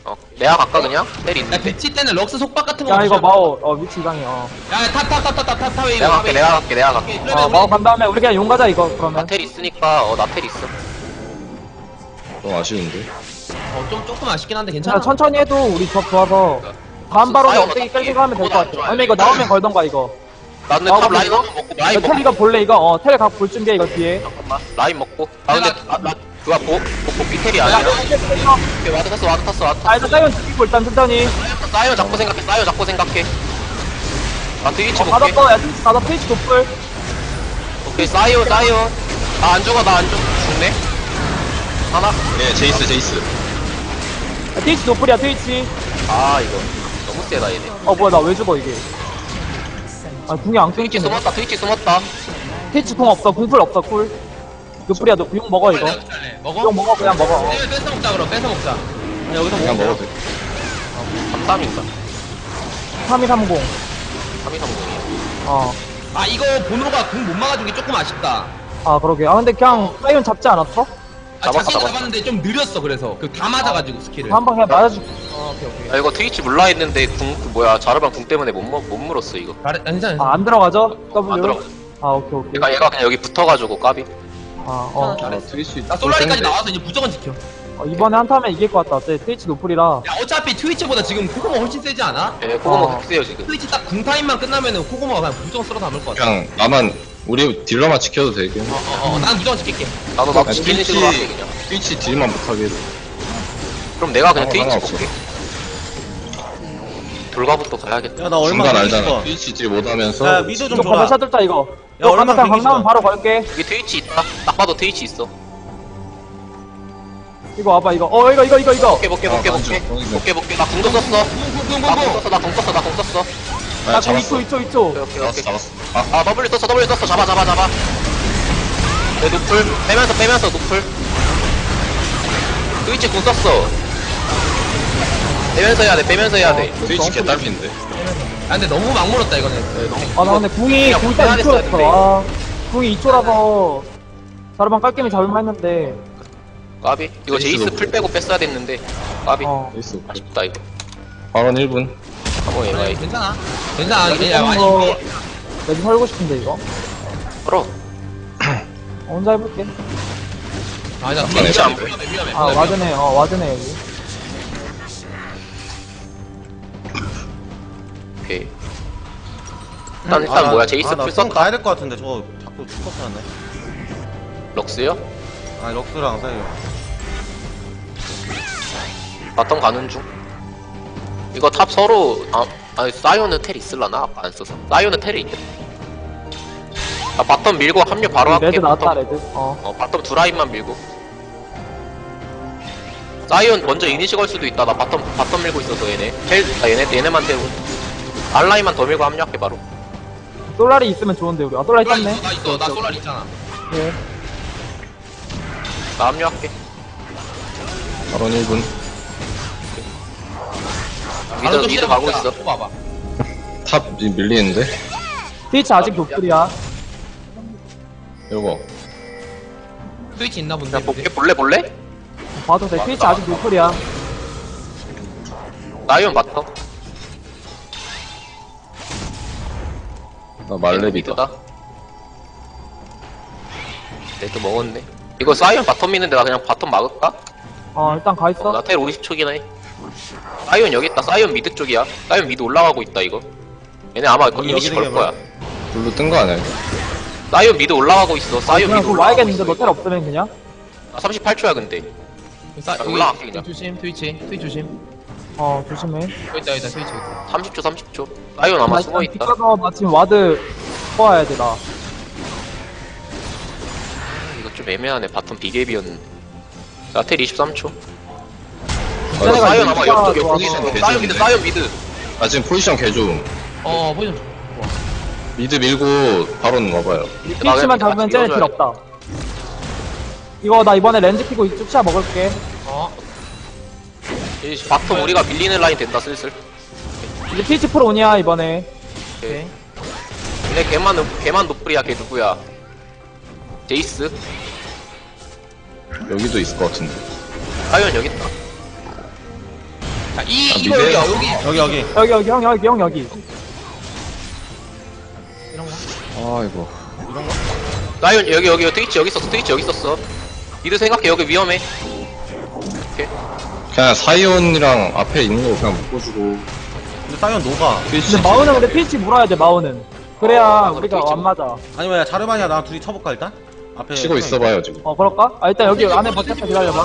어 내가 갈까 그냥? 텔 야 있는데 배치 때는 럭스 속박 같은 거 야 이거 조심하고. 마오 어 위치 이상해 어. 야탑탑탑탑탑탑 웨이 내가 갈게 내가 갈게 내가 갈게 어 마오 간 다음에 우리 그냥 용 가자 이거 그러면. 나 텔 있으니까 어 나 텔 있어 너무 아쉬운데. 어좀 조금 아쉽긴 한데 괜찮아 괜찮아. 천천히 해도 우리 조합 좋아서 다음 바로 싸이오는 엎드기 딱히 끌고 가면 될 것 그거는 안 같아. 좋아해. 아니면 이거 나오면 걸던가 이거. 나는 아, 탑 그래. 라인 한번 먹고 라인 텔 먹고 이거 볼래 이거 어 텔 각 볼 준비해 이거 뒤에. 잠깐만 라인 먹고 아 근데 내가- 나, 나 그거 보, 보, 보, 비텔이 아니야 오케이 와드 탔어 와드 탔어 와드 아 일단 사이언 죽이고 일단 천천히. 탔어 싸이오 잡고 생각해 싸이오 잡고 생각해 나 트위치 어, 볼게 받았어 야 트위치 받아 트위치 도플. 오케이 싸이오 싸이오 나 안 죽어 나 안 죽어 죽네 하나 예, 제이스, 제이스. 야, 트위치 도플이야 트위치. 아 이거 너무 세다 얘네 어 뭐야 나 왜 죽어 이게. 아 궁이 안 트위치 끊기네. 숨었다 트위치 숨었다 트위치 궁 없어 궁풀 없어 쿨. 도플이야 너 용 먹어 이거. 먹어? 용 먹어 그냥 먹어. 어. 뺏어 뺏어 먹자 그럼 뺏어 먹자. 아, 여기서 그냥 먹어. 먹어도 돼. 삼삼인가 삼이삼공. 삼이삼공이야 어. 아 이거 보노가 궁 못 막아준 게 조금 아쉽다. 아 그러게. 아 근데 그냥 사이언 잡지 않았어? 아, 잡았어, 잡긴 잡았어. 잡았는데 좀 느렸어 그래서 그 다 맞아가지고 스킬을. 한 번 그냥 맞아줄게. 어 오케이 오케이. 야 이거 트위치 물라 했는데 궁 그 뭐야 자르반 궁 때문에 못, 먹- 못 물었어 이거 잘해, 아, 괜찮아. 아 안 들어가죠? W. 안 들어가 아 오케이 오케이. 얘가 얘가 그냥 여기 붙어가지고 까비 아 어. 괜찮아. 아, 트위치. 나 솔라리까지 나와서 이제 무조건 지켜. 어, 이번에 한 타면 이길 것 같다. 어째 트위치 노플이라. 야 어차피 트위치보다 지금 코고모 훨씬 세지 않아? 예 코고모 어. 격세요 지금 트위치 딱 궁 타임만 끝나면은 코고모가 그냥 무조건 쓸어 담을 것 같아. 그냥 나만, 우리 딜러만 지켜도 되긴. 어어어 난 무조건 지킬게. 나도 나 아니, 지키는 트위치, 식으로 할게 그냥 트위치 딜만 못하게 해도. 그럼 내가 그냥 어, 트위치 상관없어. 볼게 돌가부터 가야겠다 야 나 얼마 중간 못 알잖아. 있어. 트위치 딜 못하면서. 야 미드 좀 이거 줘라. 버블 샷들자 이거. 야, 이거 얼마나 가면 그냥 비기지 강남은 마. 바로 걸게. 여기 트위치 있다 딱 봐도 트위치 있어 이거 와봐 이거. 어 이거 이거 이거 이거. 볼게 볼게 아, 볼게 먼저, 볼게 먼저. 볼게 볼게 나 궁도 썼어 나 궁 썼어 나 궁 썼어 나 궁 썼어 아, 나 잡았어. 이초 이초 오케이 이초. 오케이 잡았어, 오케이 잡았어. 아, 아 W 썼어 W 썼어 잡아 잡아 잡아 내 노플 빼면서 빼면서 노플 트위치 궁 썼어 빼면서 해야 돼 빼면서 해야 돼 트위치 개딸핀데. 아 근데 너무 막 물었다 이거는. 네, 너무. 아 나 근데 궁이 그냥 궁이 딱 불편하게 써야 이초였어. 아 궁이 이초라서 자르반 깔끔히 잡을만 했는데. 까비 이거 제이스 제이스 노플. 풀 빼고 뺐어야 됐는데 까비 어. 제이스. 아쉽다 이거 발언 일 분. 한번 얘가 네, 괜찮아. 괜찮아. 이거 그냥 아니 거 이거 내가 살고 싶은데 이거. 풀어 어, 혼자 해볼게. 아니다. 한번 위험해 해봐. 위험해 위험해. 아 와드네. 어 와드네 여기. 오케이 일단 일단 아, 나- 뭐야 제이스 아, 나 풀 좀 썼다 가야 될 것 같은데 저거 자꾸 축구스 하네. 럭스요? 아 럭스랑 사이요. 바텀 가는 중 이거 탑 서로 아 아니 사이오는 텔 있을라나? 아까 안 써서 사이오는 텔이 있겠다 아 바텀 밀고 합류 바로 할게 레드 나왔다 바텀. 레드. 어. 어 바텀 두 라인만 밀고 사이온 먼저 이니시 걸 수도 있다 나 바텀 바텀 밀고 있어서 얘네 텔 아, 얘네 얘네만 태우고 알라인만 더 밀고 합류할게 바로 솔라리 있으면 좋은데 우리. 아 솔라리 솔라리 땄네. 있어. 나 있어. 나 솔라리 있잖아. 예. 나 합류할게 발언 일 분. 미드 미드 가고 있어 봐봐. 탑 밀리는데? 트위치 아직 노플이야. 이거. 스위치 있나 본데. 그냥 볼게 볼래 볼래? 봐도 돼. 트위치 아직 노플이야. 사이온 바텀 나 말레비다. 미드다 레드 먹었네 이거 사이온 바텀 미는데 나 그냥 바텀 막을까? 어 일단 가 있어. 어, 나텔 오십 초긴 해 사이온 여기 있다 사이온 미드 쪽이야 사이온 미드 올라가고 있다 이거 얘네 아마 이거 여기 이니시 여기 걸 되게 거야 블루 뜬 거 아니야, 이거? 사이온 미드 올라가고 있어 사이온 그냥 미드 그 올라가고 와야겠는데 있어 너텔 없으면 그냥. 아, 삼십팔 초야 근데 사, 아, 올라갈게, 그냥. 조심 트위치. 트위치 조심. 어 조심해. 여기 있다 여기 있다 트위치 여기 있다. 삼십 초 삼십 초 사이온 아마 나 숨어있다 비켜서 마침 와드 뽑아야 돼 나. 이거 좀 애매하네 바텀 비게비였는데 나텔 이십삼 초 아, 내가 사이온 이거 아마 진짜 옆쪽에 좋아서. 포지션 좋아서. 사이온 미드 사이온 미드 나 지금 포지션 개 좋음. 어 보이좀 줘. 미드 밀고 바론 와봐요. 트위치만 잡으면 쟤네 딜 없다. 이거 나 이번에 렌즈 키고 이쪽 시야 먹을게. 어. 이 바텀 우리가 밀리는 라인 된다 슬슬 이제 트위치 프로 오냐 이번에. 오케이 얘네 걔만 걔만 노플이야 걔 누구야 제이스 여기도 있을 것 같은데. 사이온 여기 있다 자, 이, 아, 이거 미드? 여기, 여기. 여기 여기 여기 여기 형 여기 형 여기. 아이고. 사이온 여기 여기 트위치 여기 있었어 트위치 여기 있었어 미드 생각해 여기 위험해 그냥 사이온이랑 앞에 있는 거 그냥 묶어주고. 근데 사이언 녹아. 트위치. 근데 마오는 근데 트위치 물어야 돼 마오는. 그래야 어, 우리가 트위치 안 맞아. 아니 왜 자르반이야 나랑 둘이 쳐볼까 일단? 앞에 치고 있어봐요 지금. 어 그럴까? 아 일단 여기 안에 버텼다 기다려봐.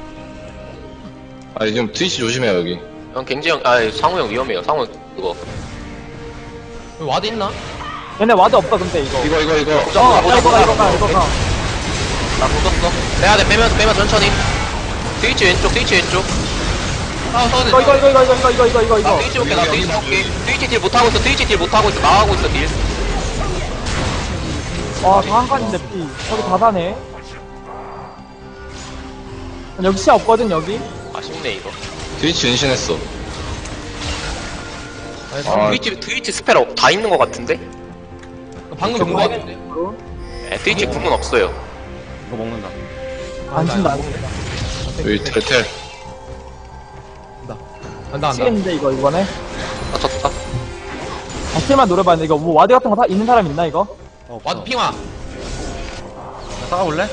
아 지금 트위치 조심해요 여기. 형 갱지 형아 상우 형 위험해요 상우 형 그거 여기 와드 있나? 얘네 와드 없어 근데 이거. 이거 이거 이거. 어 야, 이거 가 이거 가 이거 가. 나 붙었어 빼야돼 빼면서 빼면서 천천히 트위치 왼쪽 트위치 왼쪽 싸워, 싸워, 이거 이거 이거 이거 이거 이거 이거 이거 나 이거. 트위치 볼게 나 트위치 볼게 트위치 딜 못하고 있어 트위치 딜 못하고 있어 나가고 있어 딜 와다한 칸인데 피. 여기 다 다네. 여기 시 없거든 여기. 아쉽네 이거 트위치 은신했어. 아, 트위치 트위치 스펠 없- 다 있는 거 같은데? 방금 본거 같은데. 네, 트위치 궁은 없어요 이거 먹는다. 안 친다 안 친다. 여기 텔텔. 간다, 간다. 치겠는데 이거 이번에. 아 졌다 바틀만 노려봤는데 이거 뭐 와드 같은 거 다 있는 사람 있나 이거? 어, 와드 없어. 핑화. 나 싸워볼래?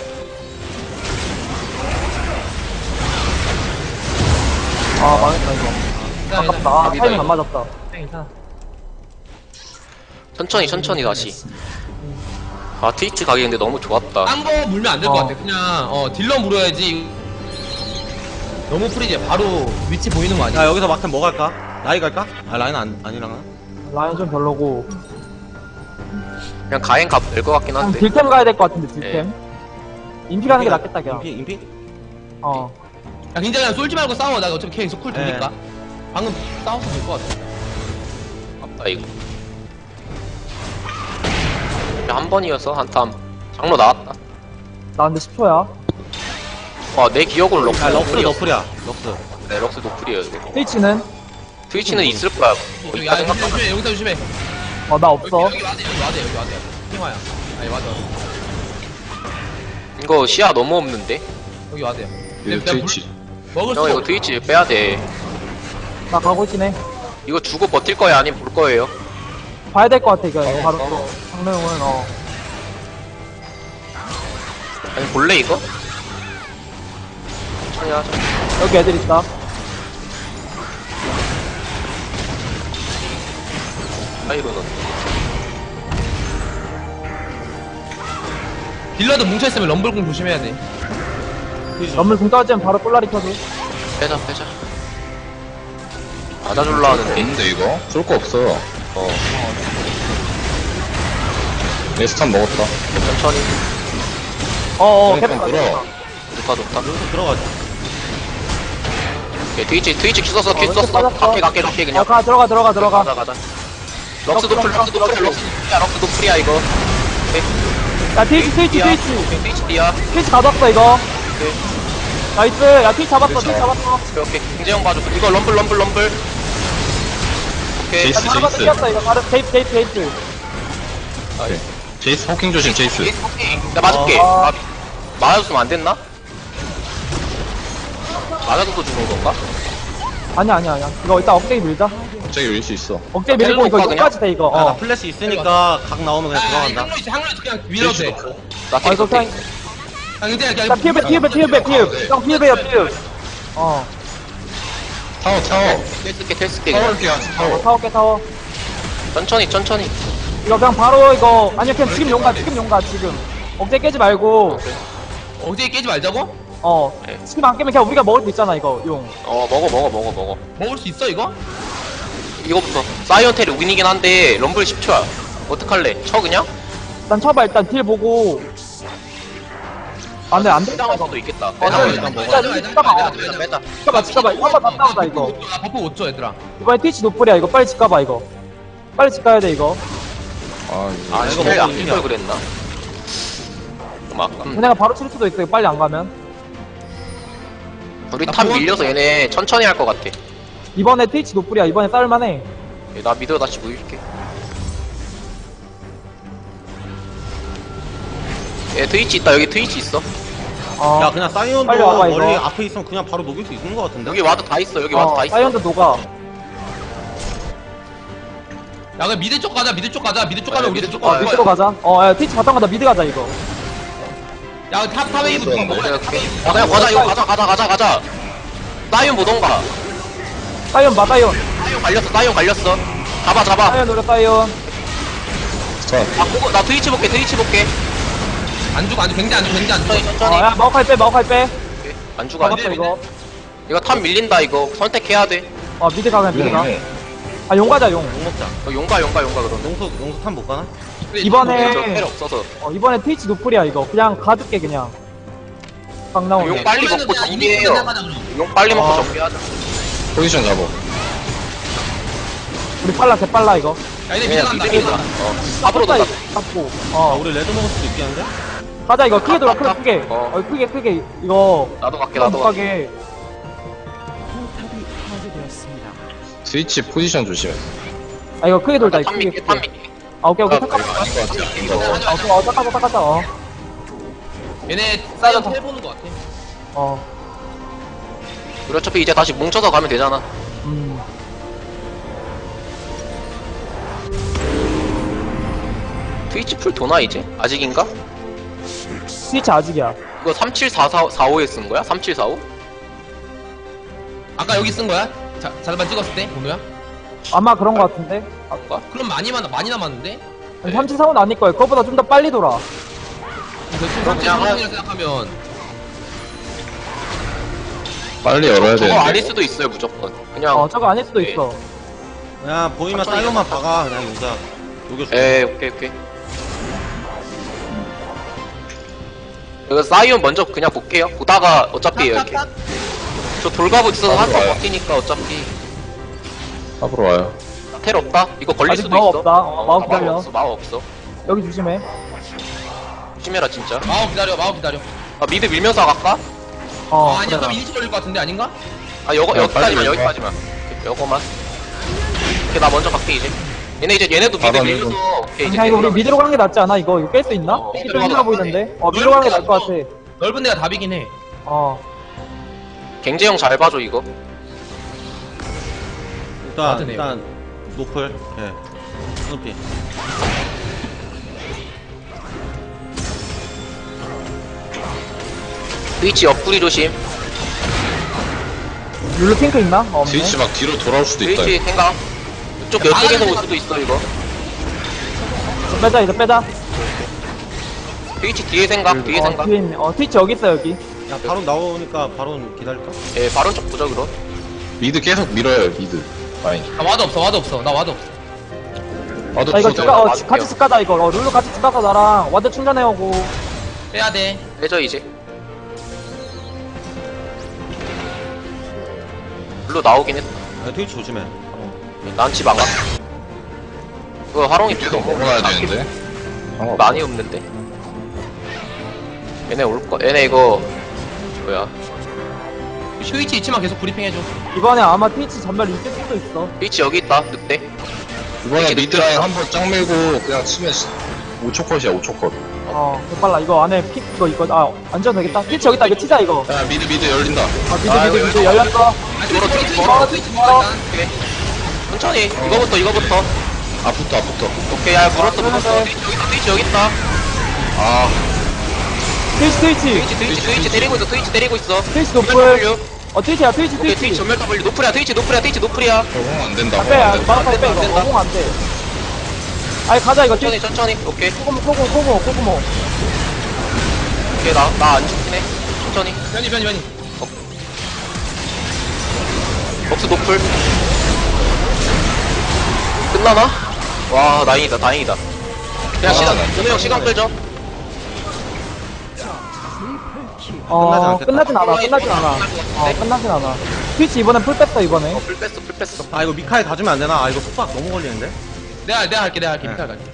아 망했다 이거. 괜찮아, 아깝다. 괜찮아. 아, 타이밍 안 맞았다. 괜찮아. 천천히 천천히 다시 아 트위치 가기 근데 너무 좋았다 딴 거 물면 안 될 것 어. 같아. 그냥, 어, 딜러 물어야지. 너무 프리지. 바로 위치 보이는 거 야 아니야? 여기서 막템 뭐 갈까? 라이 갈까? 아 라인 안, 아니랑나? 라인 좀 별로고. 그냥 가행 가도 될 것 같긴 그냥 한데 딜템 가야 될 것 같은데 딜템. 인피 가는 게 낫겠다 그냥. 인피? 인피? 어. 야, 굉장히 그냥 쏠지 말고 싸워. 나 어차피 계속 쿨 도니까. 네. 방금 싸워서 될 것 같아. 아깝다 이거 한 번이어서 한탐 장로 나왔다 나 근데 십 초야. 와내 기억으로 럭스 야 럭스 노플이었어. 너플이야 럭스. 네 럭스 노플이에요 이거 트위치는? 트위치는 있을 거야 뭐 여기, 있다 야, 여기서 생각하면 조심해. 여기서 조심해. 어 나 여기, 없어. 여기 와드, 여기 와드, 여기 와드. 핑화야. 아니, 와드. 와드. 이거 시야 너무 없는데 여기 와드야. 이거 트위치. 먹을 수 형 이거 없어. 트위치 빼야돼 나 가고 있긴 해. 이거 주고 버틸 거야 아니면 볼 거예요 봐야 될 것 같아 이거. 이거 바로 또 상명은 어. 아니 볼래 이거? 천천히 하자 여기 애들 있다. 사이로는 딜러도 뭉쳐있으면 럼블공 조심해야 돼. 럼블 궁 떨어지면 바로 꼴라리 켜줘. 빼자 빼자 맞아줄라 하는데 없는데 이거? 쏠 거 없어. 어 내 스탄 먹었다. 천천히 어어 그러니까 캐릭터. 들어. 좋다 좋다 여기서 들어가자. 오케이 트위치 트위치 키 썼어 키 어, 왼쪽 썼어 빠졌어. 갈게 갈게 갈게 그냥 어가 들어가 들어가 들어가. 가자 가자 럭스 도플 럭스 도플 럭스 도플이야 럭스 도플이야 이거 야 트위치 트위치 D야. 트위치. 오케이 트위치 D야 트위치 가졌어 이거. 오케이 나이스. 야 트위치 잡았어. 트위치 잡았어. 오케이 오케이 김재형 봐줘 이거 럼블 럼블 럼블 오케이 제이스 잡았어. 제이스. 이겼어 이거. 바로 테이프 테이프 테이프. 제이스 호킹 조심 제이스. 오케이 나 맞을게 어. 아, 맞아줬으면 안 됐나? 맞아줘도 죽는 건가? 아니야 아니야 아니야. 이거 이따 억제기 밀자. 갑자기 올 수 있어. 억제기 밀고 이거 텔로 올까, 이거까지 돼 이거. 야, 나 어. 플래시 있으니까 각 나오면 그냥 아, 들어간다. 항로 있어. 항로 있어. 그냥 밀어도 돼. 나 아 이거 캐릭터 그냥. 아, 괜찮아. 그냥 자 피읍에 피읍에 피읍에 피읍. 형 피읍에요 피읍. 어. 타워 타워. 텔스게 텔스게 타워 그냥 이렇게 하지 타워. 타워 깨 타워. 천천히 천천히 이거 그냥 바로 이거 아니야 그냥 지금 용가 지금 용가 지금. 억제 깨지 말고. 어제 깨지 말자고? 어. 네. 지금 안 깨면 그냥 우리가 먹을 수 있잖아 이거 용. 어 먹어 먹어 먹어 먹어 먹을 수 있어, 이거? 이거부터 사이언텔이 우긴이긴 한데 럼블 십 초야 어떡할래 쳐 그냥? 일단 쳐봐 일단 딜 보고. 안돼 안돼. 당할 수도 있겠다 어, 빼자 네. 일단 먹어 일단 빼자, 일단 봐. 빼자 빼자 잠깐만 잠깐만 한번 다 싸우자 이거. 아, 버프 못 줘, 얘들아. 이번에 트위치 노플이야 이거 빨리 집 가봐 이거. 빨리 집 가야 돼 이거. 아 이거. 아 이거 이거 먹어, 아낄 이거. 걸 그랬나? 좀 아깝네 그냥 바로 칠 수도 있어 이거 빨리 안 가면. 우리 탑 밀려서 얘네 천천히 할 것 같아 이번에 트위치 노플이야 이번에 싸울만해. 얘, 나 미드 다시 보여줄게 얘 트위치 있다 여기 트위치 있어 어. 야 그냥 사이언도 빨리 와봐, 이거. 멀리 앞에 있으면 그냥 바로 녹일 수 있는 거 같은데? 여기 와도 다 있어 여기 와도 어, 다 있어 사이언도 녹아. 야 그럼 미드 쪽 가자 미드 쪽 가자 미드 쪽 아, 가자 우리 미드 쪽 쪽 가자. 가자. 밑으로 가자. 어, 야, 트위치 바텀 가자. 미드 가자, 이거. 야 탑 탑웨이브 누가 먹어야 돼. 오케이. 야 그냥 가자 이거 가자 가자 가자 가자 사이온 보던가 사이언 봐, 사이언. 사이온 갈렸어 사이온 갈렸어 잡아 잡아 사이언 노려, 사이언. 아 그거 나 트위치 볼게 트위치 볼게 안 죽어 안 죽어 굉장히 안 죽어 굉장히 안 천천히 죽어. 어, 천천히 야, 마우카이 빼, 마우카이 빼. 오케이. 안 죽어 안 잡았어, 죽어 이거. 이거 탑 밀린다 이거 선택해야 돼 어, 미드 가, 그냥 미드 가. 아, 용 가자, 용. 용 먹자. 어, 용가 용가 용가 그럼 용수 용수 탑 못 가나? 이번에- 저 텔 없어서 어, 이번에 트위치 노플이야, 이거. 그냥 가줄게, 그냥. 강 나오네. 용 빨리 그러면은 먹고 그냥 정비해요. 이니시 그냥 가자, 그럼. 용 빨리 먹고 어. 정비하자 포지션 잡어. 우리 빨라, 개 빨라, 이거. 야 이제 미드 그냥 간다 미드 미드 간다 간다. 어 탑으로 탑 돈다 잡고. 아 어, 우리 레드 먹을 수도 있겠는데? 가자, 이거. 크게 돌아, 크게, 탑, 크게. 어. 어, 크게, 크게. 이거. 나도 갈게 못 나도 갈게 가게. 포탑이 파괴되었습니다. 스위치 포지션 조심해. 아, 이거 크게 돌자, 이거 탑 크게, 밀게 크게. 탑 밀게 아, 오케이, 오케이. 아, 탁 이거 아닌 것 같아. 이거. 어, 오케이, 어, 탁 가자, 탁 가자, 어. 얘네 사이언 텔 보는 거 같아. 어, 우리 어차피 이제 다시 뭉쳐서 가면 되잖아 음. 트위치 풀 도나 이제? 아직인가? 스위치 아직이야. 이거 삼칠사오에 쓴 거야? 삼칠사오? 아까 여기 쓴 거야? 자 자르반 찍었을 때 번호야? 아마 그런 거 같은데? 아까? 그럼 많이 만 많이 남았는데? 아니, 삼칠사오는 아닐 거예요. 그거보다 좀 더 빨리 돌아. 그럼 그냥 그냥 생각하면 빨리 열어야 저거 되는데. 아닐 수도 있어요 무조건 그냥 어, 저거 아닐 수도 있어. 그냥 보이면 천천히 사이언만 박아 그냥 용자 녹여줄게. 에이 오케이 오케이 이거 사이온 먼저 그냥 볼게요 보다가 어차피 이렇게 저 돌가부 있어서 한번 와요. 버티니까 어차피 탑으로 와요. 텔 없다? 이거 걸릴 아직 수도 마법 있어 없다. 어, 마법 마법 기다려. 없어 마법 없어 여기 조심해. 조심해라 진짜 마법 기다려 마법 기다려. 아 미드 밀면서 갈까? 어, 아, 아니야 그래. 그럼 이니시 걸릴 것 같은데 아닌가? 아 여거 야, 여기까지만 빨리 여기까지만 오케이, 요거만 오케이 나 먼저 갈게 이제 얘네 이제 얘네도 미드 바로 밀면서 오케이 이제 그냥 이거 우리 밀면서. 미드로 가는 게 낫지 않아? 이거 이거 깰 수 있나? 어, 이게 미드로 좀 힘들어 가자. 보이는데? 어, 미드로 가는 게 나을 것 같아. 넓은 데가 답이긴 해. 어. 갱제형 잘 봐줘 이거 일단 맞으네요. 일단 노플. 예. 스누피. 트위치 옆구리 조심 룰루 핑크 있나? 어, 없네. 스위치 막 뒤로 돌아올 수도 있다. 트위치 생각 이쪽 옆쪽에서 올 수도 있어 이거 좀 빼자, 이제 빼자. 트위치 뒤에 생각 뒤에 어, 생각 뒤에 있네. 어, 트위치 여기 있어, 여기. 야 바로 나오니까 바로 기다릴까? 예 바로 쪽 보자 그럼 미드 계속 밀어요. 미드. 라인. 나 와도 없어 와도 없어 나 와도 없어. 와도 나 이거 부서져. 쭉 가, 어, 맞을게요. 같이 쭉 가자, 이거. 어, 룰루 같이 쭉 가서 나랑 와드 충전해오고. 빼야 돼. 해줘 이제 물로 나오긴 했다 야 트위치 조심해. 난 집 안 갔다 그거 화롱이 계속 먹어놔야 되는데. 상관없어. 많이 없는데 얘네 올거 얘네 이거 뭐야 스위치 있지만 계속 브리핑 해줘. 이번에 아마 트위치 전멸 있을 수도 있어. 트위치 여기 있다 늑대 이번에 스위치 미드 라인 한번 짱 밀고 그냥 치면 오 초 컷이야. 오 초 컷. 어, 빨라. 이거 안에 픽, 이거, 이거, 아, 안전 되겠다. 트위치 여기 있다. 이거 치자, 이거. 야 미드 미드 열린다. 아, 미드, 아, 미드, 이거 미드, 이거 열렸어. 아, 멀어, 트위치 트위치 멀어 멀어. 트위치 멀어 일단. 오케이 천천히 이거부터 이거부터 앞부터 앞부터. 오케이 야 물었어 아, 물었어 그러네. 트위치 여기 있다 트위치 여기 있다 아 트위치, 트위치. 트위치 트위치 트위치 때리고 있어 트위치 때리고 있어 트위치 전멸 노플. W 어, 트위치야, 트위치, 오케이 트위치 트위치. 전멸 W 노플이야 트위치 노플이야 트위치 노플이야 적응 안 된다. 안 빼, 안 된다. 마라카이 빼, 안 이거. 된다. 어공 안 돼. 아니, 가자, 이거. 천천히 트위치. 천천히 오케이 코고모, 코고모, 코고모, 코고모. 오케이 나 나 안 죽긴 해 천천히 변이 변이 변이. 벅스 노플 끝나나? 와 다행이다 다행이다 그냥 아, 시간 나- 준호 형 시간 끌죠 어, 않겠다. 끝나진 않아, 끝나진 않아. 어, 끝나진 않아. 트위치 이번엔 풀 뺐어, 이번에. 풀 뺐어 풀 뺐어 아 이거 미카에 가주면 안 되나? 아 이거 속박 너무 걸리는데? 내가 내가 할게 내가 할게 네. 미탈 갈게.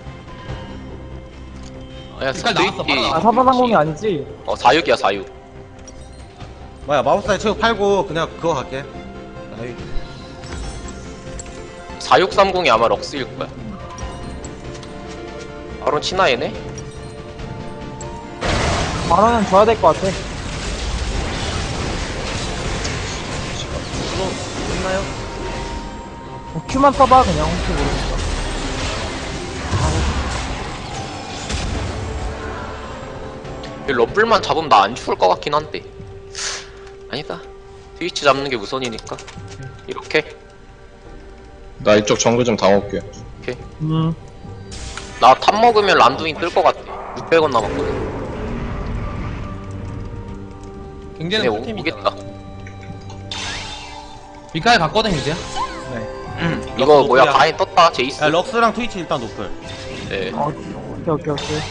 야 색깔 나왔어, 바로 아, 나왔어. 사사상공이 아니지. 어 사육이야 사육 뭐야 마법사의 체육 팔고 그냥 그거 갈게. 아이 사육삼공이 아마 럭스일 거야 바로 치나 얘네? 만원은 줘야 될 것 같아. 뭐 Q만 써봐 그냥 혹시 모르니까. 이 럼블만 잡으면 나 안 죽을 것 같긴 한데. 아니다. 트위치 잡는 게 우선이니까. 이렇게. 나 이쪽 정글 좀 당할게. 오케이. 음. 나 탑 먹으면 란두인 뜰 것 같아. 육백 원 남았거든. 얘네 경제는 오- 풀템이다. 오겠다. 밀카에 갔거든 경제야. 이거 뭐야, 노플이야. 가인 떴다, 제이스. 야 럭스랑 트위치 일단 노플. 네. 어, 오케이 오케이 오케이.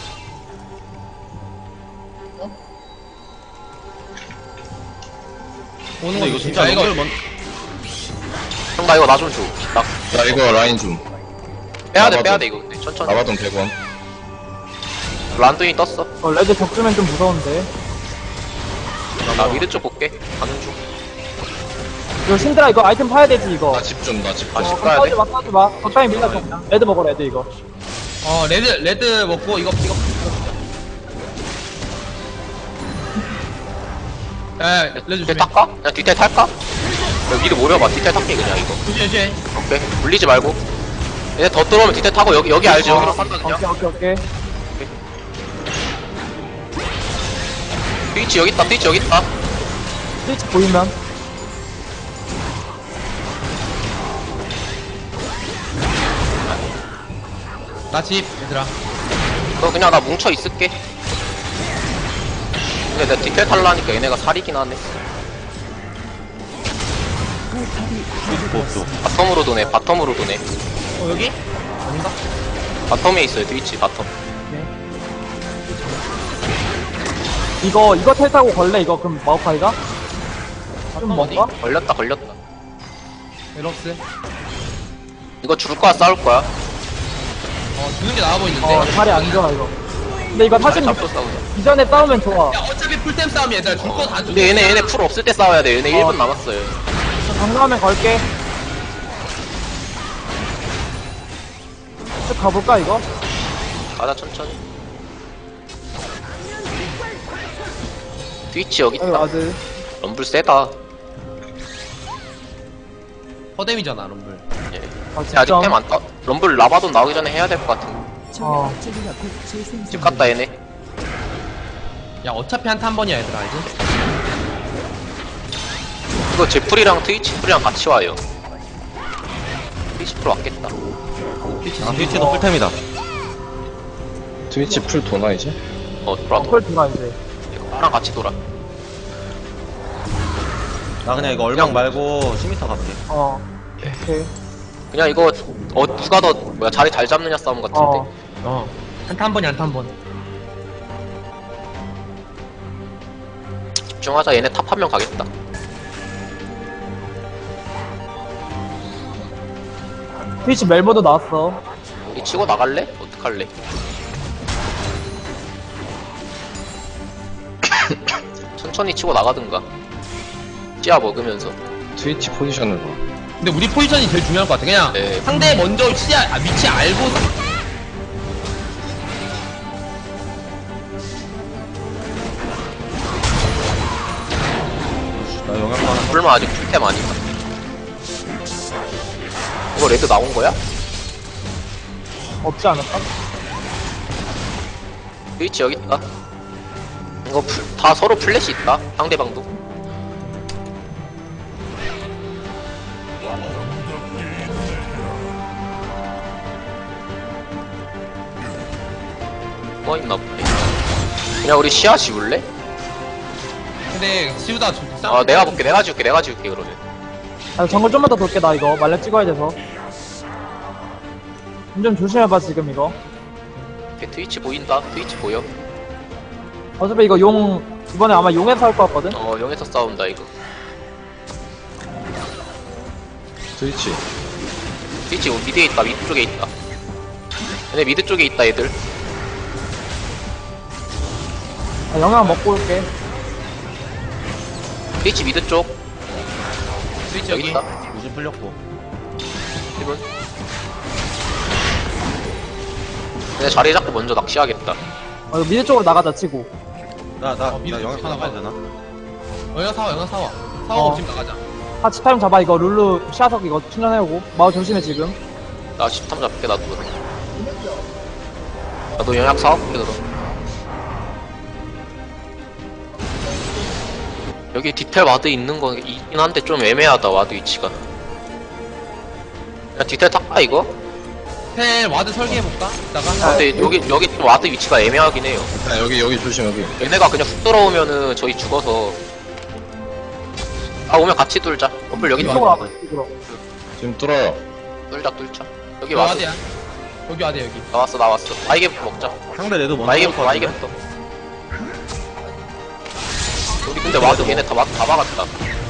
오는 근데 거 이거 조심. 진짜 야, 이거 노플 먼. 형, 나 이거 나 좀 줘. 나 나 이거 라인 좀. 빼야돼, 나봐도- 빼야돼, 이거. 근데 천천히. 나바돈 백 원. 란두인 떴어. 어, 레드 적주면 좀 무서운데. 나 미드 쪽 볼게. 가는 중. 이거 신드라 이거 아이템 파야 되지 이거. 나 집 좀, 나 집 아, 좀. 집 가야 돼? 싸우지 마 싸우지 마. 적당히 밀자 그냥. 레드 먹어 레드 이거. 어 레드 레드 먹고 이거 이거. 야 레드 뒤태 조심해. 탈까? 그냥 뒤태 탈까? 여기 미드 모려봐. 뒤태 탈게, 그냥 이거. 조심해 조심해. 오케이. 물리지 말고. 얘네 더 들어오면 뒤태 타고, 여기, 여기 알지? 여기로 간다, 그냥. 오케이 오케이 오케이. 트위치 여기 있다, 트위치 여기 있다. 스위치 보이면. 나 집 얘들아. 너 그냥 나 뭉쳐 있을게. 근데 내가 뒤태 탈라니까 얘네가 살이긴 하네. 트위치 보스. 바텀으로 도네, 바텀으로 도네. 어 여기? 아닌가? 바텀에 있어요, 트위치, 바텀. 이거 이거 텔 타고 걸래 이거 그럼 마우카이가? 좀 어디? 뭔가? 걸렸다, 걸렸다. 에럭스. 이거 줄 거야, 싸울 거야? 어 죽는 게 나아 보이는데. 어 자리 안 좋아 이거. 근데 이거 사실 잡고 싸우자. 이전에 싸우면 좋아. 야 어차피 풀템 싸움이 얘들아 줄 거 다 줘. 근데 얘네, 얘네 풀 없을 때 싸워야 돼. 얘네 일 분 남았어요. 당근하면 걸게. 쭉 가볼까 이거? 가자, 천천히. 트위치 여기 아유 있다. 아들. 럼블 세다. 허뎀이잖아 럼블. 예. 아 아직 진짜. 템 안 떠. 럼블 라바돈 나오기 전에 해야 될 것 같은. 어. 제리가 곧 재생산. 집 갔다 얘네. 야 어차피 한타 한 번이야 얘들아 알지? 이거 제풀이랑 트위치 풀이랑 같이 와요. 트위치 풀 왔겠다. 아 트위치도 풀템이다. 트위치 풀 도나 이제? 어, 돌아, 돌아. 그걸 들어 이제. 나랑 같이 돌아. 나 그냥 이거 얼방 말고 십 미터 갈게. 어. 예. 오케이. 그냥 이거, 어, 누가 더, 뭐야, 자리 잘 잡느냐 싸움 같은데. 어. 어 한타 한 번이야 한타 한 번. 집중하자. 얘네 탑 한 명 가겠다. 트위치 멜보도 나왔어. 우리 치고 나갈래? 어떡할래? 천천히 치고 나가든가. 찌아 먹으면서. 트위치 포지션을 봐. 근데 우리 포지션이 제일 중요할 것 같아. 그냥 네. 상대 먼저 위치, 아, 위치 알고 나 영향 하나. 불만 아직 풀템 아니다. 이거 레드 나온 거야? 없지 않을까? 트위치 여기 있다. 이거 풀, 다 서로 플래시 있다. 상대방도. 뭐 있나 보네. 그냥 우리 시야 지울래? 근데 시우다 좀 싸움. 아 내가 볼게. 내가 지울게. 내가 지울게 그러면. 아, 정글 좀만 더 돌게 나 이거 말렙 찍어야 돼서. 좀 조심해봐 지금 이거. 오케이, 트위치 보인다. 트위치 보여. 어차피 이거 용 이번에 아마 용에서 할 것 같거든. 어 용에서 싸운다 이거. 트위치. 트위치 우리 미드에 있다. 미드 쪽에 있다. 얘네 미드 쪽에 있다 얘들. 아, 영양 먹고 올게. 트위치 미드 쪽. 스위치 여기 여기. 있다. 무슨 풀렸고. 일 분. 얘네 자리 잡고 먼저 낚시하겠다. 어, 이거 미드 쪽으로 나가자 치고. 나나 어, 미드 나 영향 하나 하나 봐. 가야 되나? 영화 사와 영화 사와. 사와 어. 없이 나가자. 같이 타임 잡아 이거 룰루 시야석 이거 충전해오고 마우 조심해 지금. 나 십삼 잡게 나도 그럼. 나도 영약 사올게 그럼. 여기 디텔 와드 있는 거 있긴 한데 좀 애매하다 와드 위치가. 야 디텔 탈까 이거? 텔 와드 설계해볼까? 이따가. 아, 근데 여기 여기 좀 와드 위치가 애매하긴 해요. 아, 여기 여기 조심 여기. 얘네가 그냥 훅 들어오면은 저희 죽어서. 아 오면 같이 뚫자. 어플 여기 이쪽으로 뚫자. 와봐 이쪽으로. 지금 뚫어요. 뚫자 뚫자. 여기 여기 와드. 와드야. 여기 와드 여기. 나왔어 나왔어. 마이게부터 먹자. 상대 레드 먼저 마이게부터 올것 같은데? 마이게부터. 우리 근데 와드 얘네 다 와드 다 막았다.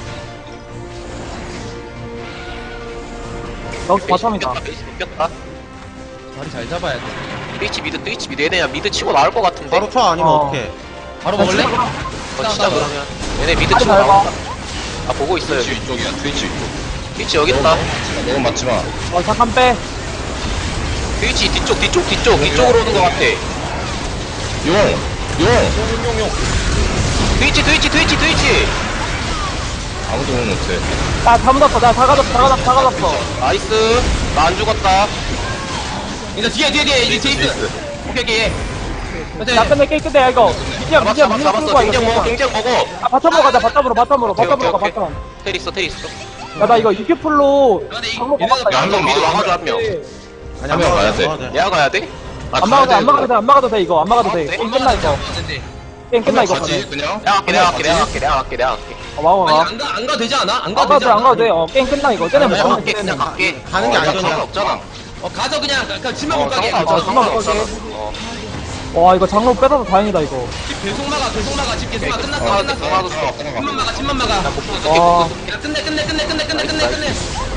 여기 바텀이다. 베이스 뺏겼다. 자리 잘 잡아야 돼. 트위치 미드 트위치 미드 얘네 미드 치고 나올 것 같은데. 바로 쳐 아니면 어. 어. 떻게 바로 먹을래? 어, 진짜 그러면 얘네 미드 빨리 치고 잘 봐. 나온다. 아 보고 있어요. 트위치 이쪽이야. 트위치 이쪽. 트위치 여기 있다. 너무 맞지 마. 어 잠깐 빼. 트위치 뒤쪽 뒤쪽 뒤쪽 뒤쪽으로 오는 것 같아. 용. 용. 트위치 트위치 트위치 트위치. 아무도 못 못해. 야다 묻었어. 나다 가졌어 다 가졌어 다 가졌어. 나이스. 나 안 죽었다. 이제 뒤에 뒤에 뒤에 이제 제이스. 오케이 오케이. 야 끝내 게임 끝내 야 이거. 미디어 잡았어 미디어 잡았어 미디어 잡았어. 끌고 와 이거. 갱쟁 먹어 괜찮아. 갱쟁 먹어. 아 바텀으로 가자 바텀으로 바텀으로 오케이, 바텀으로 가 오케이, 바텀. 텔 있어 텔 있어. 야 나 이거 유큐풀로 근데 이- 방법 얘네가 먹었다. 한 명 미드 막아줘 한 명. 아니 한명 가야 돼. 내가 가야 돼? 아, 안 막아도 돼, 안 가야 막아도 돼, 안 막아도 돼, 이거. 안 막아도 돼. 네? 게임 끝나, 이거. 게임 끝나, 이거. 가지 그냥. 내가 갈게 내가 갈게 내가 갈게 내가 갈게 내가 갈게. 어, 와우, 아니 와우. 안 가 안 가도 되지 않아? 안 안 가도 가도 되지 돼, 안 않아? 가도 돼. 어, 게임 끝나, 이거. 쟤네 그냥 뭐. 갈게 그냥 갈게. 가는 게 어, 안전이야. 상관없잖아. 어 가서 그냥 그냥 집만 못 어, 가게. 상관없잖아 어, 상관없잖아. 상관없게. 어. 와, 이거 장로 뺏어서 다행이다, 이거. 집 계속 막아 계속 막아 집 계속 막아 끝났어 어, 끝났어. 막아도 집만 막아 집만 막아. 와. 야 끝내 끝내 끝내 끝내 끝내 끝내 끝내.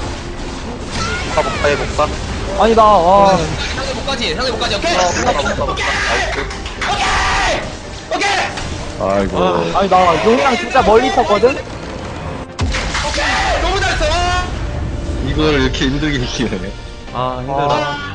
가볼까 해볼까? 아니다, 와. 상대 못 가지 상대 못 가지 오케이. 오케이. 아이고. 아니, 나 용이랑 진짜 멀리 있었거든? 너무 잘했어. 이걸 이렇게 힘들게 이기네. 아 힘들다 아.